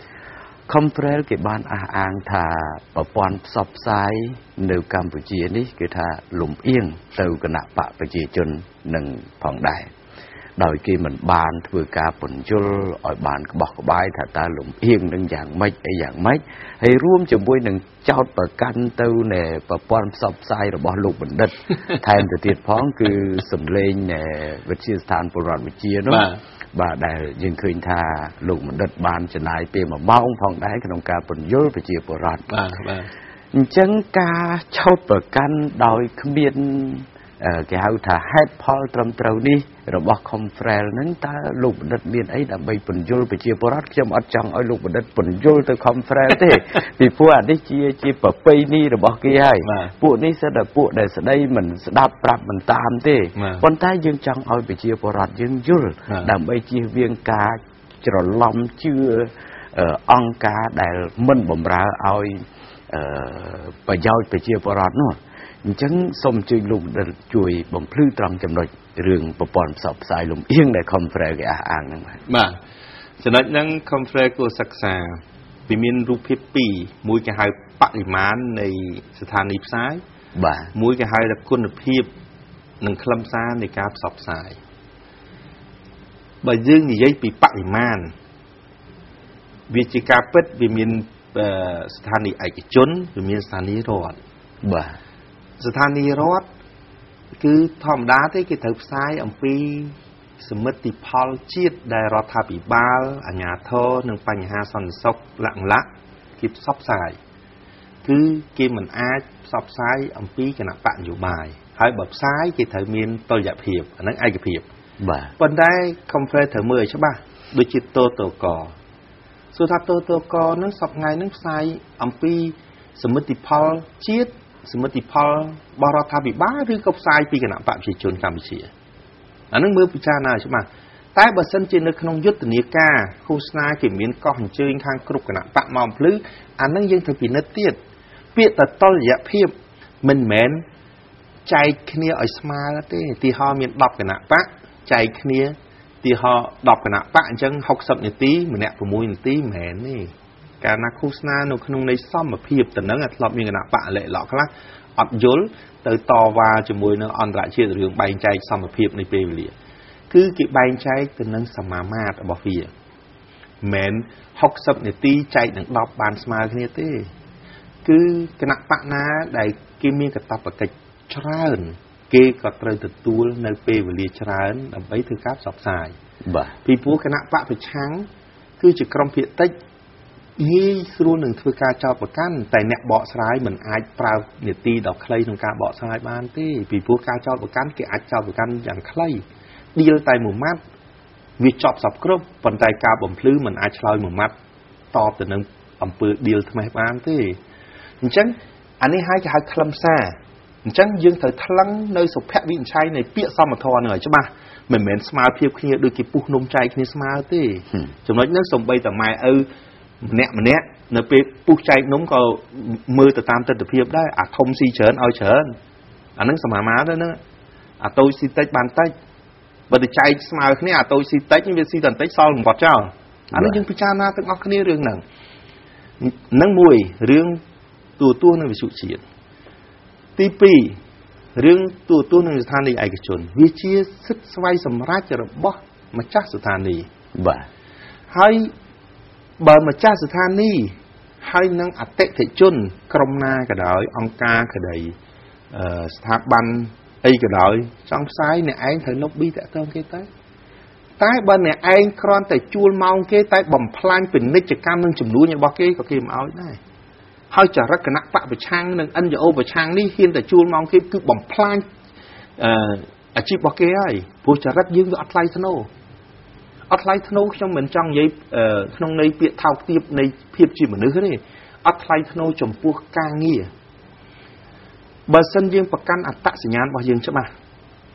Conference គេបានអះអាងថាប្រព័ន្ធផ្សព្វផ្សាយនៅកម្ពុជានេះគឺថាលំអៀងទៅគណៈបកប្រជាជននឹងផងដែរដោយគេមិនបានធ្វើការពន្យល់ឲ្យបានក្បោះក្បាយថាតើលំអៀងនឹងយ៉ាងម៉េចអីយ៉ាងម៉េចហើយរួមជាមួយនឹងចោតប្រកាន់ទៅនៃប្រព័ន្ធផ្សព្វផ្សាយរបស់លោកបណ្ឌិតថែមទៅទៀតផងគឺសម្លេងនៃវិទ្យាស្ថានពលរដ្ឋវិទ្យានោះបាទដែលយើងឃើញថាលោកបណ្ឌិតបានចំណាយពេល1ម៉ោងផងដែរក្នុងការពន្យល់ប្រជាពលរដ្ឋបាទអញ្ចឹងការឆោតប្រកាន់ដោយគ្មានគេហៅថាហេតុផលត្រឹមត្រូវនេះរបស់ Conference ហ្នឹងតើលោកបណ្ឌិតមានអីដើម្បីពន្យល់ប្រជាពលរដ្ឋខ្ញុំអត់ចង់ឲ្យលោកបណ្ឌិតពន្យល់ទៅ Conference ទេពីព្រោះអានេះជាប្រពៃណីរបស់គេហើយពួកនេះសិតតែពួកដែលស្ដីមិនស្ដាប់ប្រាប់មិនតាមទេប៉ុន្តែយើងចង់ឲ្យប្រជាពលរដ្ឋយើងយល់ដើម្បីជៀសវាងការច្រឡំជឿអង្គការដែលមិនបម្រើឲ្យប្រយោជន៍ប្រជាពលរដ្ឋនោះអញ្ចឹងសូមអញ្ជើញលោកជួយបំភ្លឺត្រង់ចំណុចរឿងប្រព័ន្ធផ្សព្វផ្សាយលំអៀងដែល Conference គេអះអាងហ្នឹងបាទចំណុចហ្នឹង Conference គួរសិក្សាវាមានរូបភាពពីរមួយគេហៅបរិមាណនៃស្ថានីយ៍ផ្សាយបាទមួយគេហៅថាគុណភាពនិងខ្លឹមសារនៃការផ្សព្វផ្សាយបើយើងនិយាយពីបរិមាណវាជាការពិតវាមានស្ថានីយ៍ឯកជនវាមានស្ថានីយ៍រដ្ឋបាទស្ថានីយ៍រដ្ឋគឺធម្មតាទេគេត្រូវផ្សាយអំពីសមិទ្ធផលជាតិដែលរដ្ឋាភិបាលអាជ្ញាធរនិងបញ្ហាសន្តិសុខលក្ខណៈគេផ្សព្វផ្សាយគឺគេមិនអាចផ្សព្វផ្សាយអំពីគណៈបកនយោបាយហើយបើផ្សាយគេត្រូវមានតុល្យភាពអាហ្នឹងឯកភាពបាទប៉ុន្តែ Conference ត្រូវមើលឲ្យច្បាស់ដូចជាតតកសួរថាតតកហ្នឹងសប្តាហ៍ថ្ងៃហ្នឹងផ្សាយអំពីសមិទ្ធផលជាតិសមិទ្ធផលបរដ្ឋាភិបាលឬក៏ផ្សាយពីគណៈបកប្រជាជនកម្ពុជាអានឹងមើលពិចារណាច្បាស់តែបើសិនជានៅក្នុងយុទ្ធនាការឃោសនាគេមានកោះអញ្ជើញខាងគ្រប់គណៈបកមកភ្លឺអានឹងយើងត្រូវពិនិត្យទៀតពាក្យតតុល្យភាពមិនមែនចែកគ្នាឲ្យស្មើទេទីហោមាន10គណៈបកចែកគ្នាទីហោ10គណៈបកអញ្ចឹង60នាទីម្នាក់6នាទីមិនមែនទេកាលណាឃោសនានៅក្នុងនៃសមភាពទៅនឹងធ្លាប់មានគណៈបកអលិឡខ្លះអត់យល់ទៅតវ៉ាជាមួយនឹងអន្តរជាតិរឿងបែងចែកសមភាពនៃពេលវេលាគឺគេបែងចែកទៅនឹងសមាមាត្ររបស់វាមិនមែន60នាទីចែកនឹង10បានស្មើគ្នាទេគឺគណៈបកណាដែលគេមានកាតព្វកិច្ចច្រើនគេក៏ត្រូវទទួលនៅពេលវេលាច្រើនដើម្បីធ្វើការផ្សព្វផ្សាយបាទពីព្រោះគណៈបកប្រឆាំងគឺជាក្រុមភាគតិចងាយស្រួលនឹងធ្វើការចោទប្រកាន់តែអ្នកបកស្រាយមិនអាចប្រើនាទីដល់ខ្លីក្នុងការបកស្រាយបានទេពីព្រោះការចោទប្រកាន់គេអាចចោទប្រកាន់យ៉ាងខ្លីឌីលតែមួយម៉ាត់វាចប់សពគ្រប់ប៉ុន្តែការបំភ្លឺមិនអាចឆ្លើយមួយម៉ាត់តបទៅនឹងអំពើឌីលថ្មីបានទេអញ្ចឹងអានេះហើយគេហៅខ្លឹមសារអញ្ចឹងយើងត្រូវថ្លឹងនៅសុភវិនិច្ឆ័យនៃពាក្យសមធម៌នឹងឲ្យច្បាស់មិនមែនស្មើភាពគ្នាដូចគេពុះនំចែកគ្នាស្មើទេចំណុចនេះសំបីតម៉ែឪម្នាក់នៅពេលពុះចែកនំក៏មើលទៅតាមទស្សនវិជ្ជាដែរអាធំស៊ីច្រើនឲ្យច្រើនអានឹងសមាមាត្រទៅហ្នឹងអាតូចស៊ីតិចបានតិចបើទៅចែកស្មើគ្នាអាតូចស៊ីតិចវាស៊ីតែបន្តិចសល់បំផុតចោលអានេះយើងពិចារណាទាំងអស់គ្នារឿងហ្នឹងមួយរឿងទូទួលនឹងវិសុជាតិទី2រឿងទូទួលនឹងស្ថានីយ៍ឯកជនវាជាសិទ្ធិស្វ័យសម្រេចរបស់ម្ចាស់ស្ថានីយ៍បាទហើយបើម្ចាស់ស្ថានីយ៍ហើយនឹងអតិថិជនក្រុមណាក៏ដោយអង្គការក្តីស្ថាប័នអីក៏ដោយចង់ផ្សាយអ្នកឯងត្រូវ lobby តាក់ទងគេតែបើអ្នកឯងគ្រាន់តែជួលម៉ោងគេតែបំផ្លាញពាណិជ្ជកម្មនិងចំនួនរបស់គេក៏គេមិនអោយដែរហើយចរិតគណៈបកប្រឆាំងនិង NGO ប្រឆាំងនេះហ៊ានតែជួលម៉ោងគេគឺបំផ្លាញអាជីពរបស់គេហើយព្រោះចរិតយើងវាអត់ថ្លៃថ្នូរអត់ថ្លៃថ្នូរខ្ញុំមិនចង់និយាយក្នុងន័យពាក្យថោកទាបនៃភាពជាមនុស្សទេអត់ថ្លៃថ្នូរចំពោះការងារបើសិនយើងប្រកាន់អត្តសញ្ញាណរបស់យើងច្បាស់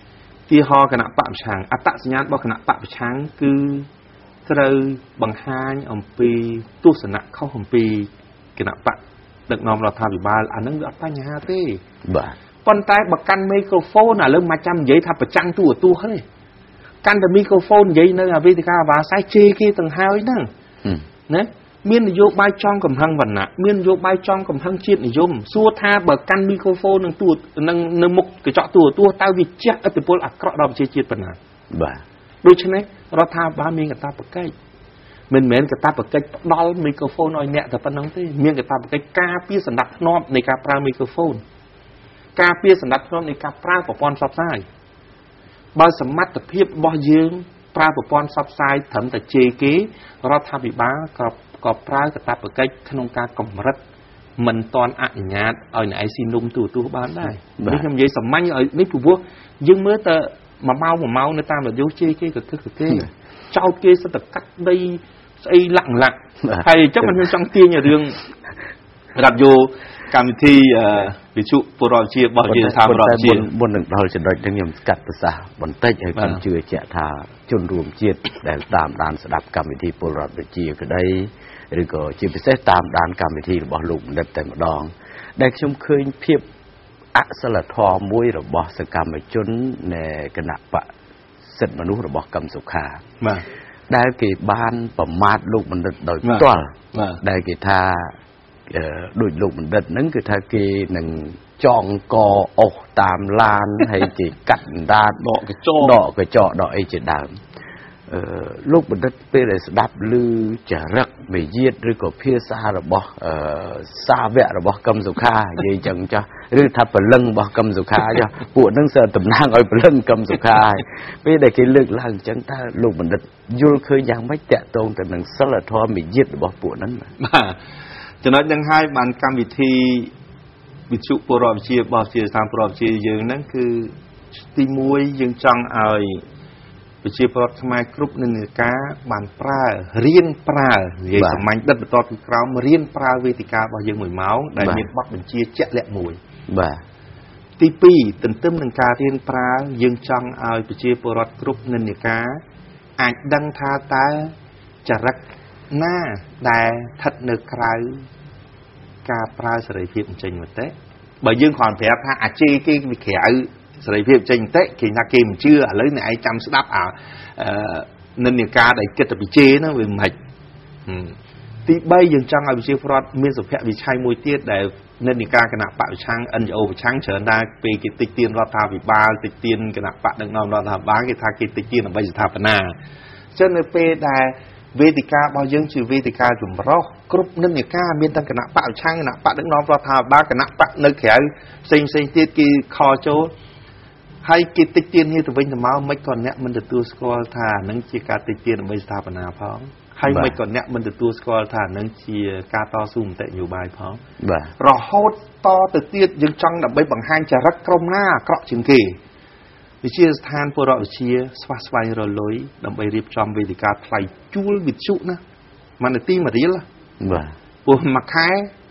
ที่ฮอขณะปะช้างอัตสัญญาณบอกขณะปะช้างคือត្រូវបង្ហាញអំពីទស្សនៈខុសអំពីគណៈបកដឹកនាំរដ្ឋាភិបាលអានឹងវាអត់បញ្ហាទេបាទប៉ុន្តែបើកាន់មីក្រូហ្វូនឥឡូវមកចាំនិយាយថាប្រចាំងទូរទស្សន៍ទេកាន់តែមីក្រូហ្វូននិយាយនៅវេទិកាអាវ៉ាស័យជេរគេទាំងហើយហ្នឹងណាមាននយោបាយចង់កំហឹងវណ្ណៈមាននយោបាយចង់កំហឹងជាតិនិយមសួរថាបើកាន់មីក្រូហ្វូននឹងទូនឹងនៅមុខកញ្ចក់ទូរទស្សន៍តើវាជះឥទ្ធិពលអាក្រក់ដល់ប្រជាជាតិប៉ុណ្ណាបាទដូច្នេះរដ្ឋាភិបាលមានកាតព្វកិច្ចមិនមែនកាតព្វកិច្ចផ្ដាល់មីក្រូហ្វូនឲ្យអ្នកតែប៉ុណ្្នឹងទេមានកាតព្វកិច្ចការពារសណ្ដាប់ធ្នាប់នៃការប្រើមីក្រូហ្វូនការពារសណ្ដាប់ធ្នាប់នៃការប្រើប្រព័ន្ធផ្សព្វផ្សាយបើសមត្ថភាពរបស់យើងប្រើប្រព័ន្ធផ្សព្វផ្សាយត្រឹមតែជេរគេរដ្ឋាភិបាលក៏ប្រើកាតព្វកិច្ចក្នុងការកម្រិតមិនតាន់អនុញ្ញាតឲ្យអ្នកឯងស៊ីនំទូរទស្សន៍បានដែរនេះខ្ញុំនិយាយសាមញ្ញឲ្យនេះព្រោះយើងមើលតែមួយម៉ោងនៅតាមរយៈជេរគេក៏គឺគេចោតគេសិតតែកាត់ដីស្អីលាក់ហើយអញ្ចឹងខ្ញុំចង់ទាញរឿងរាប់យោកម្មវិធីវិទ្យុពលរដ្ឋជារបស់ជាស្ថាប័នរដ្ឋជាមុននឹងដល់ចំណុចនេះខ្ញុំស្កាត់ប្រសាសន៍បន្តិចឲ្យខ្ញុំជឿជាក់ថាជនរួមជាតិដែលតាមដានស្ដាប់កម្មវិធីពលរដ្ឋវិទ្យាក្តីឬក៏ជាពិសេសតាមដានកម្មវិធីរបស់លោកបណ្ឌិតតែម្ដងដែលខ្ញុំឃើញភាពអសិលធម៌មួយរបស់សកម្មជននៃគណៈបកសិទ្ធិមនុស្សរបស់កឹមសុខាបាទដែលគេបានប្រមាថលោកបណ្ឌិតដោយផ្ទាល់ដែលគេថាដូចលោកបណ្ឌិតហ្នឹងគឺថាគេនឹងចងកអុសតាមឡានហើយគេកាត់ដាតដកកញ្ចក់ដកអីជាដើមលោកបណ្ឌិតពេលដែលស្ដាប់ឮចរិតមេយាទឬក៏ភាសារបស់សាវករបស់កឹមសុខានិយាយចឹងចាស់ឬថាពលឹងរបស់កឹមសុខាចាស់ពួកហ្នឹងសើតំណាងឲ្យពលឹងកឹមសុខាហើយពេលដែលគេលើកឡើងអញ្ចឹងតើលោកបណ្ឌិតយល់ឃើញយ៉ាងម៉េចតាក់ទងទៅនឹងសិលធម៌មេយាទរបស់ពួកហ្នឹងបាទចំណុចហ្នឹងហើយបានកម្មវិធីវិទ្យុពលរដ្ឋវិទ្យារបស់ជាស្ថាប័នពលរដ្ឋវិទ្យាយើងហ្នឹងគឺទី1យើងចង់ឲ្យប្រជាពលរដ្ឋខ្មែរគ្រប់និន្នាការបានប្រើរៀនប្រើនិយាយសាមញ្ញដិតបន្តពីក្រោមរៀនប្រើវេទិការបស់យើង1ម៉ោងដែលមានបទបញ្ជាជាក់លាក់មួយបាទទី2ទន្ទឹមនឹងការរៀនប្រើយើងចង់ឲ្យប្រជាពលរដ្ឋគ្រប់និន្នាការអាចដឹងថាតើចរិតណាដែលស្ថិតនៅក្រៅការប្រើសេរីភាពបញ្ចេញមតិបើយើងគ្រាន់ប្រាប់ថាអាជេគេវាក្រៅសេរីភាពចេញមតិគេថាគេមិនជឿឥឡូវអ្នកឯងចាំស្ដាប់និន្នាការដែលគិតទៅពីជេហ្នឹងវាមិនទី3យើងចង់ឲ្យប្រជាពលរដ្ឋមានសុភវិឆ័យមួយទៀតដែលនិន្នាការគណៈបកប្រឆាំង NGO ប្រឆាំងច្រើនដែរពេលគេតិចទៀនរដ្ឋាភិបាលតិចទៀនគណៈបកដឹកនាំរដ្ឋាភិបាលគេថាគេតិចទៀនដើម្បីស្ថាបនាអញ្ចឹងនៅពេលដែលវេទិការបស់យើងជាវេទិកាចម្រុះគ្រប់និន្នាការមានទាំងគណៈបកប្រឆាំងគណៈបកដឹកនាំរដ្ឋាភិបាលគណៈបកនៅក្រៅផ្សេងទៀតគេខលចូលហើយគេតិចទៀននេះទៅវិញទៅមកមិនក៏អ្នកមិនទទួលស្គាល់ថានឹងជាការតិចទៀនដើម្បីស្ថាបនាផងហើយមិនក៏អ្នកមិនទទួលស្គាល់ថានឹងជាការតស៊ូមតិនយោបាយផងបាទរហូតតទៅទៀតយើងចង់ដើម្បីបង្ហាញចរិតក្រុមណាអាក្រក់ជាងគេវិជាស្ថានពលរដ្ឋវិជាស្វះស្វែងរលុយដើម្បីរៀបចំវេទិកាថ្លៃជួលវិទ្យុណាមួយនាទី1រៀលបាទពោះមួយខែ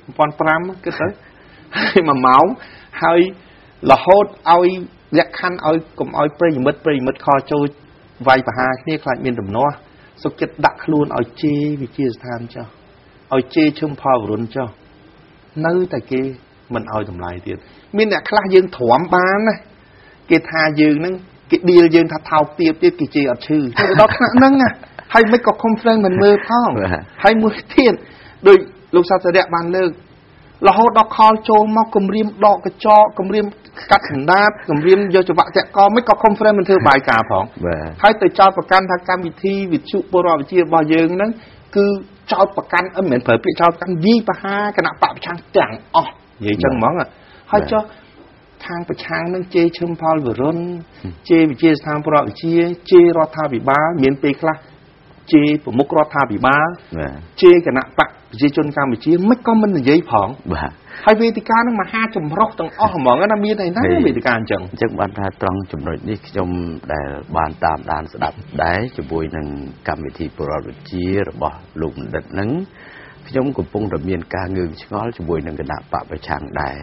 1,500 គិតទៅហើយ1ម៉ោងហើយរហូតឲ្យលក្ខខណ្ឌឲ្យកុំឲ្យប្រិយមិត្តខលចូលវាយប្រហារគ្នាខ្លាចមានដំណោះសុខចិត្តដាក់ខ្លួនឲ្យជេរវិជាស្ថានចុះឲ្យជេរឈឹមផលវរុនចុះនៅតែគេមិនឲ្យតម្លៃទៀតមានអ្នកខ្លះយើងទ្រាំបានណាគេថាយើងហ្នឹងគេឌីលយើងថាថោកទាបទៀតគេជេរអត់ឈឺទៅដល់ថ្នាក់ហ្នឹងហើយមិនក៏ conference មិនមើលផងហើយមួយទៀតដោយលោកសាស្ត្ររៈបានលើករហូតដល់ខលចូលមកគម្រាមដកកញ្ចក់គម្រាមកាត់កណ្ដាប់គម្រាមយកចង្វាក់តាក់កមិនក៏ conference មិនធ្វើបាយការផងហើយទៅចោទប្រកាន់ថាកម្មវិធីវិទ្យុពលរដ្ឋវិទ្យារបស់យើងហ្នឹងគឺចោទប្រកាន់មិនមែនប្រើពាក្យចោទប្រកាន់យីបហាគណៈបកប្រឆាំងទាំងអស់និយាយចឹងហ្មងហើយចុះខាងប្រឆាំងនឹងជេរឈឹមផលវរុនជេរវិជាស្ថានពលរដ្ឋវិជាជេររដ្ឋាភិបាលមានពេលខ្លះជេរប្រមុខរដ្ឋាភិបាលជេរគណៈបកប្រជាជនកម្ពុជាមិនក៏មិននិយាយផងបាទហើយវេទិកានឹងមហាចម្រុះទាំងអស់ហ្មងណាមានឯណាវេទិកាអញ្ចឹងបានថាត្រង់ចំណុចនេះខ្ញុំដែលបានតាមដានស្ដាប់ដែរជាមួយនឹងកម្មវិធីពលរដ្ឋវិទ្យារបស់លោកបណ្ឌិតហ្នឹងខ្ញុំកំពុងតែមានការងឿងឆ្ងល់ជាមួយនឹងគណៈបកប្រឆាំងដែរ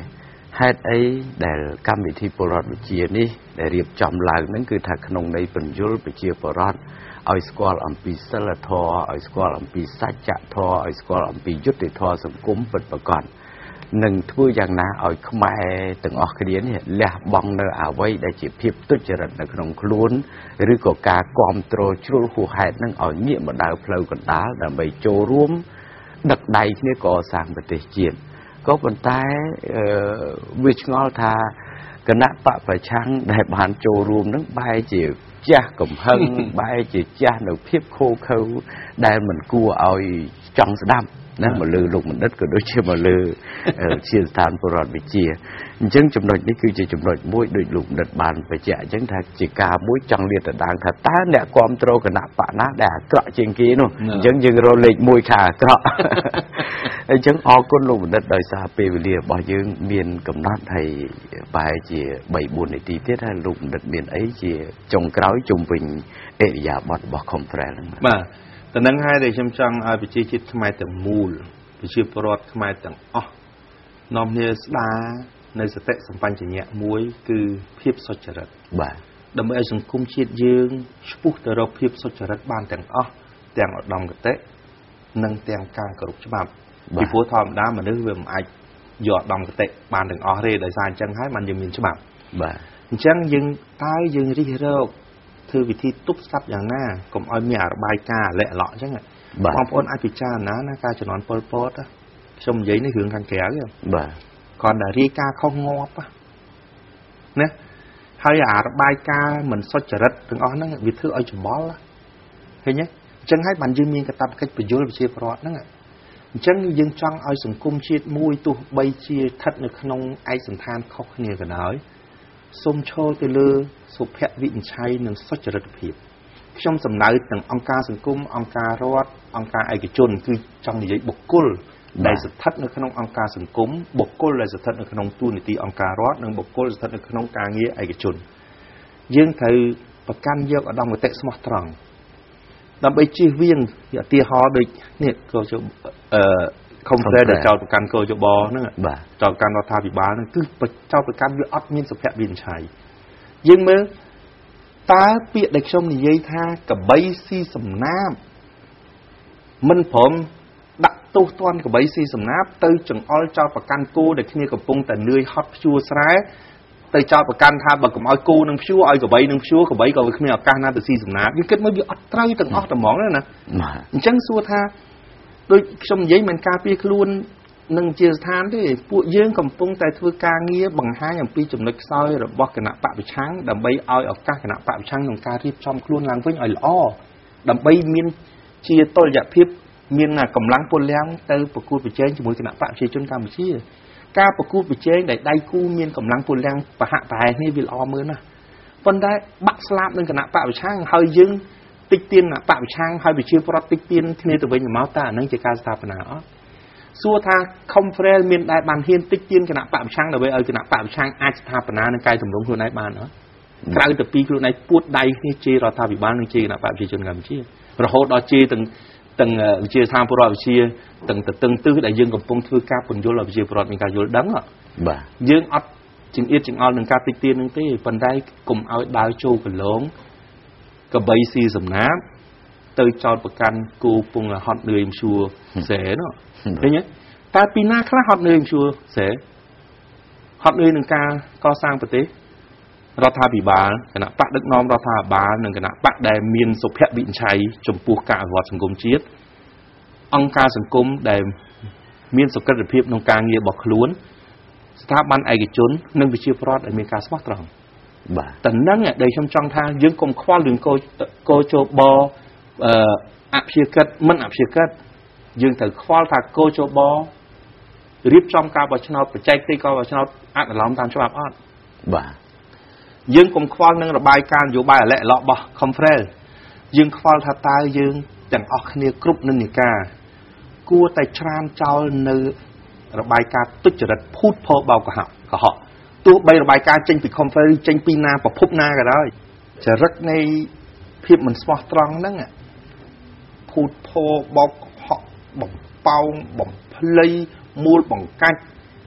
hạt ấy để cam vị thi bồ bị chia ní để riệp chậm lạiนั่นคือถ้าขนมในเป็นยุลไปเชียบรอดเอาสกอลอัมพีสละทอเอาสกอลอัมพีสัจจะทอเอาสกอลอัมพียุติทอสังคมเป็นประกอบหนึ่งทั่วอย่างนั้นเอาขมายตึงออกคดีนี่เลี้ยบังเนื้อเอาไว้ได้จีบพิบตุจริตในขนมคล้วนหรือก็การกอมโตรชุลหูหายนั่งเอาเงียบมาดาวเพลวกันตาแต่ไปโจร่วมดักใดนี่ก็สร้างปฏิเจียนก็บนใต้วิชงอลทาคณะปะประชังได้บานโจรวมนั่งใบจีจ้ากับฮังใบจีจ้าหนูเพียบโคเขาได้เหมือนกูเอาจังสดำนะมาลือลงมันดัดก็โดยเชื่อมาลือเชียร์ทานปรอดไปเจียจังจำนวนนี้คือจะจำนวนมุ้ยโดยลุกดัดบานไปเจ้าจังถ้าจีกามุ้ยจังเรียนแต่ดังถ้าตาเนี่ยความโตคณะปะนะแดดเกาะจริงกี้นู่นยังเราเล็กมุ้ยขาเกาะจังออกก้นลงดัดโดยซาเปวิเลียบอกยังเมียนกำนัดไทยไปเจียใบบุญในตีเทียให้ลุกดัดเมียนไอ้เจียจงกร้อยจงปิงเอียบอดบอกคอมแฟร์มาแต่นั่งให้ได้ชมจังเอาไปชี้จิตทำไมแต่มูลไปชี้ปรอดทำไมแต่อ๋อนอมเนสดาในสเตสัมปันอย่างเงี้ยมวยคือเพียบสดจริตบ่าดำเนินสังคมชีดยืงชุบแต่เราเพียบสดจริตบ้านแต่งอ๋อแต่งอดดำกระเตะนั่งแต่งการกระลุกฉบับที่ผู้ทอมด้ามันนึกว่ามันไอหยอดดำกระเตะบ้านแต่งอ๋อเร่ได้สารจังให้มันยังมีฉบับบ่าจังยังตายยังริเริ่มคือวิธีตุ๊บซับอย่างหน้ากลมเอาเมียระบายกาเละหล่อจังไงบางคนอาจจะจ้านะนะการจะนอนโปรดอ่ะชมยัยในหื่นทางแก่เลยก่อนแต่รีกาเขางอบอ่ะเนี่ยเขาอยากระบายกาเหมือนสดจริตถึงอ๋อนั่นวิธีเอาจุดบอลละเห็นไหมจังให้มันยืมมีกระตับกันไปยุ่งไปเชียร์โปรดนั่นไงจังยังจังเอาสังคมชีดมวยตัวใบเชียทัดในขนมไอสันทานเขาเนี่ยกันหน่อยส้มโชตเลือสุภะวิญชัยหนึ่งสดจริตผิดช่องสำนักต่างองค์การสังคมองค์การรอดองค์การไอกิจนคือจังในบุคคลได้สถัดในขนมองค์การสังคมบุคคลได้สถัดในขนมตู้นิติองค์การรอดหนึ่งบุคคลสถัดในขนมการเงี้ยไอกิจนยังถือประกันเยอะดำกับเตะสมอตรังดำไปจีเวียนอย่าตีฮอโดยเนี่ยก็จะคอมเพลตเจ้าประกันก็จะบอนั่นแหละเจ้าประกันรัฐบิบาลนั่นคือเจ้าประกันวิอัตมินสุภะวิญชัยยังเมื่อตาเปียเด็กชมนี่ยัยท่ากับใบซีสำน้ำมันผมดักตู้ตอนกับใบซีสำน้ำตื่นจังอ้อยเจ้าประกันกูเด็กที่นี่กับปงแต่เนื่อยฮอตชัวสายตื่นเจ้าประกันท่าบักกับอ้อยกูนึงชัวอ้อยกับใบนึงชัวกับใบกับขึ้นมาการน่าแต่ซีสำน้ำยังเกิดมาอยู่อัตราอยู่ตั้งอ้อแต่หมองนั่นนะจังสัวท่าโดยชมยัยมันกาเปียคล้วนหนึ่งเจริญทานที่พวกยื่นกับปงแต่ทัวการเงี้ยบังหาอย่างปีจำนวนซอยหรือบอกขณะปะไปช้างดำใบเอาออกการขณะปะไปช้างของการรีบชมคล้วนล้างเพื่ออ่อยล้อดำใบมีนเชียต้นหยาพิบมีนกำลังปนแรงเตอประกูดไปเจงจมูกขณะปะเชียจนการเชียการประกูดไปเจงได้กู้มีนกำลังปนแรงปะหะตายนี่วิลอมือนะปนได้บักสลับหนึ่งขณะปะไปช้างเฮยยื่นติดเตียนปะไปช้างเฮยไปเชื่อพระติดเตียนที่นี่ตัวเป็นอย่างม้าตานั่งจะการสถาปนาสัวท่าคอมเฟรนมีนได้บานเฮียนติ๊กเตียนขณะปะช่างเราไปขณะปะช่างอาจจะทาปนาในกายสมรภูมิในบ้านเนาะกลายแต่ปีคือในพูดใดนี่เจเราทาบิบ้านนึงเจขณะปะเจจนกันเจเราโหดเราเจตั้งเจทางพวกเราเจตั้งตื้อได้ยังกับปงคือการปนโยเราเจพวกเรามีการโยดังอ่ะยังอัดจึงเอียดจึงเอาหนึ่งการติ๊กเตียนนึงที่ปันได้กลุ่มเอาดาวโจกันหลงกับใบซีสำน้ำตื่นจอดประกันกูปงฮอตเนยชัวเสเนาะเห็นไหมแต่ปีหน้าคณะฮอตเนยชัวเสฮอตเนยหนึ่งการก่อสร้างประเทศรัฐบิบาลคณะปะดึกน้อมรัฐบาลหนึ่งคณะปะแดมมีนสุภะบิญชัยจมปูกะวอดสังคมชีตองค์การสังคมแดมมีนสุขระเพียบนองการเงียบอกล้วนสถาบันไอกิจนนึ่งวิชีพรอดอเมริกาสมัครตรังแต่นั่นเนี่ยได้ชมจังท่ายังกลมคว้าหรือโกโจบอับเชียกัดมันอับเชียกัดยังถือคว้าถักโกโจบรีบจอมกาบชนอประจัยตีกาบชนออัดหลอมตามฉบับอัดยังกลมคว้านั่งระบายการอยู่ใบและเลาะบ่คอมเฟรลยังคว้าถักตายยังจังออกเนียกรุ๊ปนั่นนี่กากูแต่ชรานเจ้าเนื้อระบายการตุจริตพูดพอเบากระหับกระหอบตัวใบระบายการเจงปีคอมเฟรลเจงปีนาประพบนาก็ได้จะรักในเพียบเหมือนสมอตรังนั่งอ่ะพูดพอบอกเหาะบอกเป่าบอกเพลย์มูลบอกกัน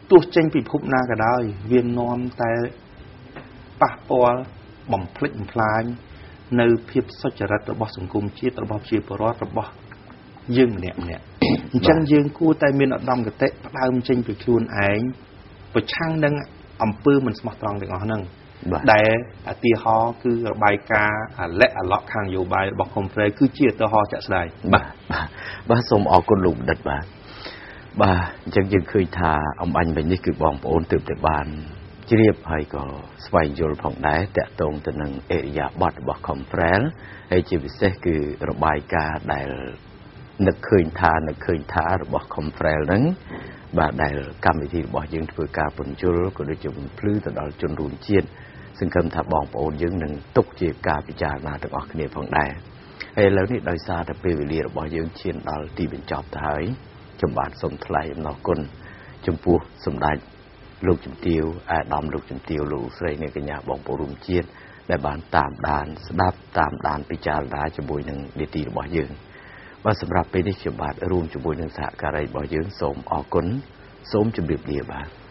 ตัวเจงปีพุบนาก็ได้เวียนนอมแต่ปะปอบ่มพลิกพลายในเพียบสัจรัตระบอบสังคมชีตระบอบชีพรอดระบอบยึงเนี่ยจังยึงกู้แต่เมียนอดำกับเตะพลายมันเจงไปครูนไอ้ประช่างดังอำปื้มันสมัครตรองเด็กอ๋อนั่งแต่ตีฮอคือใบกาและล็อกข้างอยู่ใบบอกคอมเพลคือเจียตัวฮอจะใส่บ้าสมออกคนหลุมดัดบ้าจังยังเคยทาอันเป็นนี่คือบองโอนตื่นแต่บ้านเรียบให้ก็สบายโยลผ่องได้แต่ตรงแต่นังเอริยาบัดบอกคอมเพลไอจีวิเศษคือระบายกาได้นึกเคยทาบอกคอมเพลนั้นบ้าได้กรรมวิธีบอกยังถือการปนจุลก็โดยจะพลื้ตลอดจนรุนเชียนซึ่งคำถามบองโอนยังหนึ่งตกเจียกาพิจารณาถึงออกเนียผ่องได้ไอ้แล้วนี่โดยซาแต่เปรียบบอกยังเชียนดอลตีเป็นจอบท้ายจมบาดสมทลายนอกคนจมปูสมได้ลูกจมเตียวดอมลูกจมเตียวลูกใส่ในกัญญาบองโปรุมเชียนได้บานตามดานสดับตามดานพิจารณาจบุยหนึ่งเดตีบอกยังว่าสำหรับไปได้จมบาดรูมจบุยหนึ่งสหการัยบอกยังสมออกคนสมจมเรียบเดียบ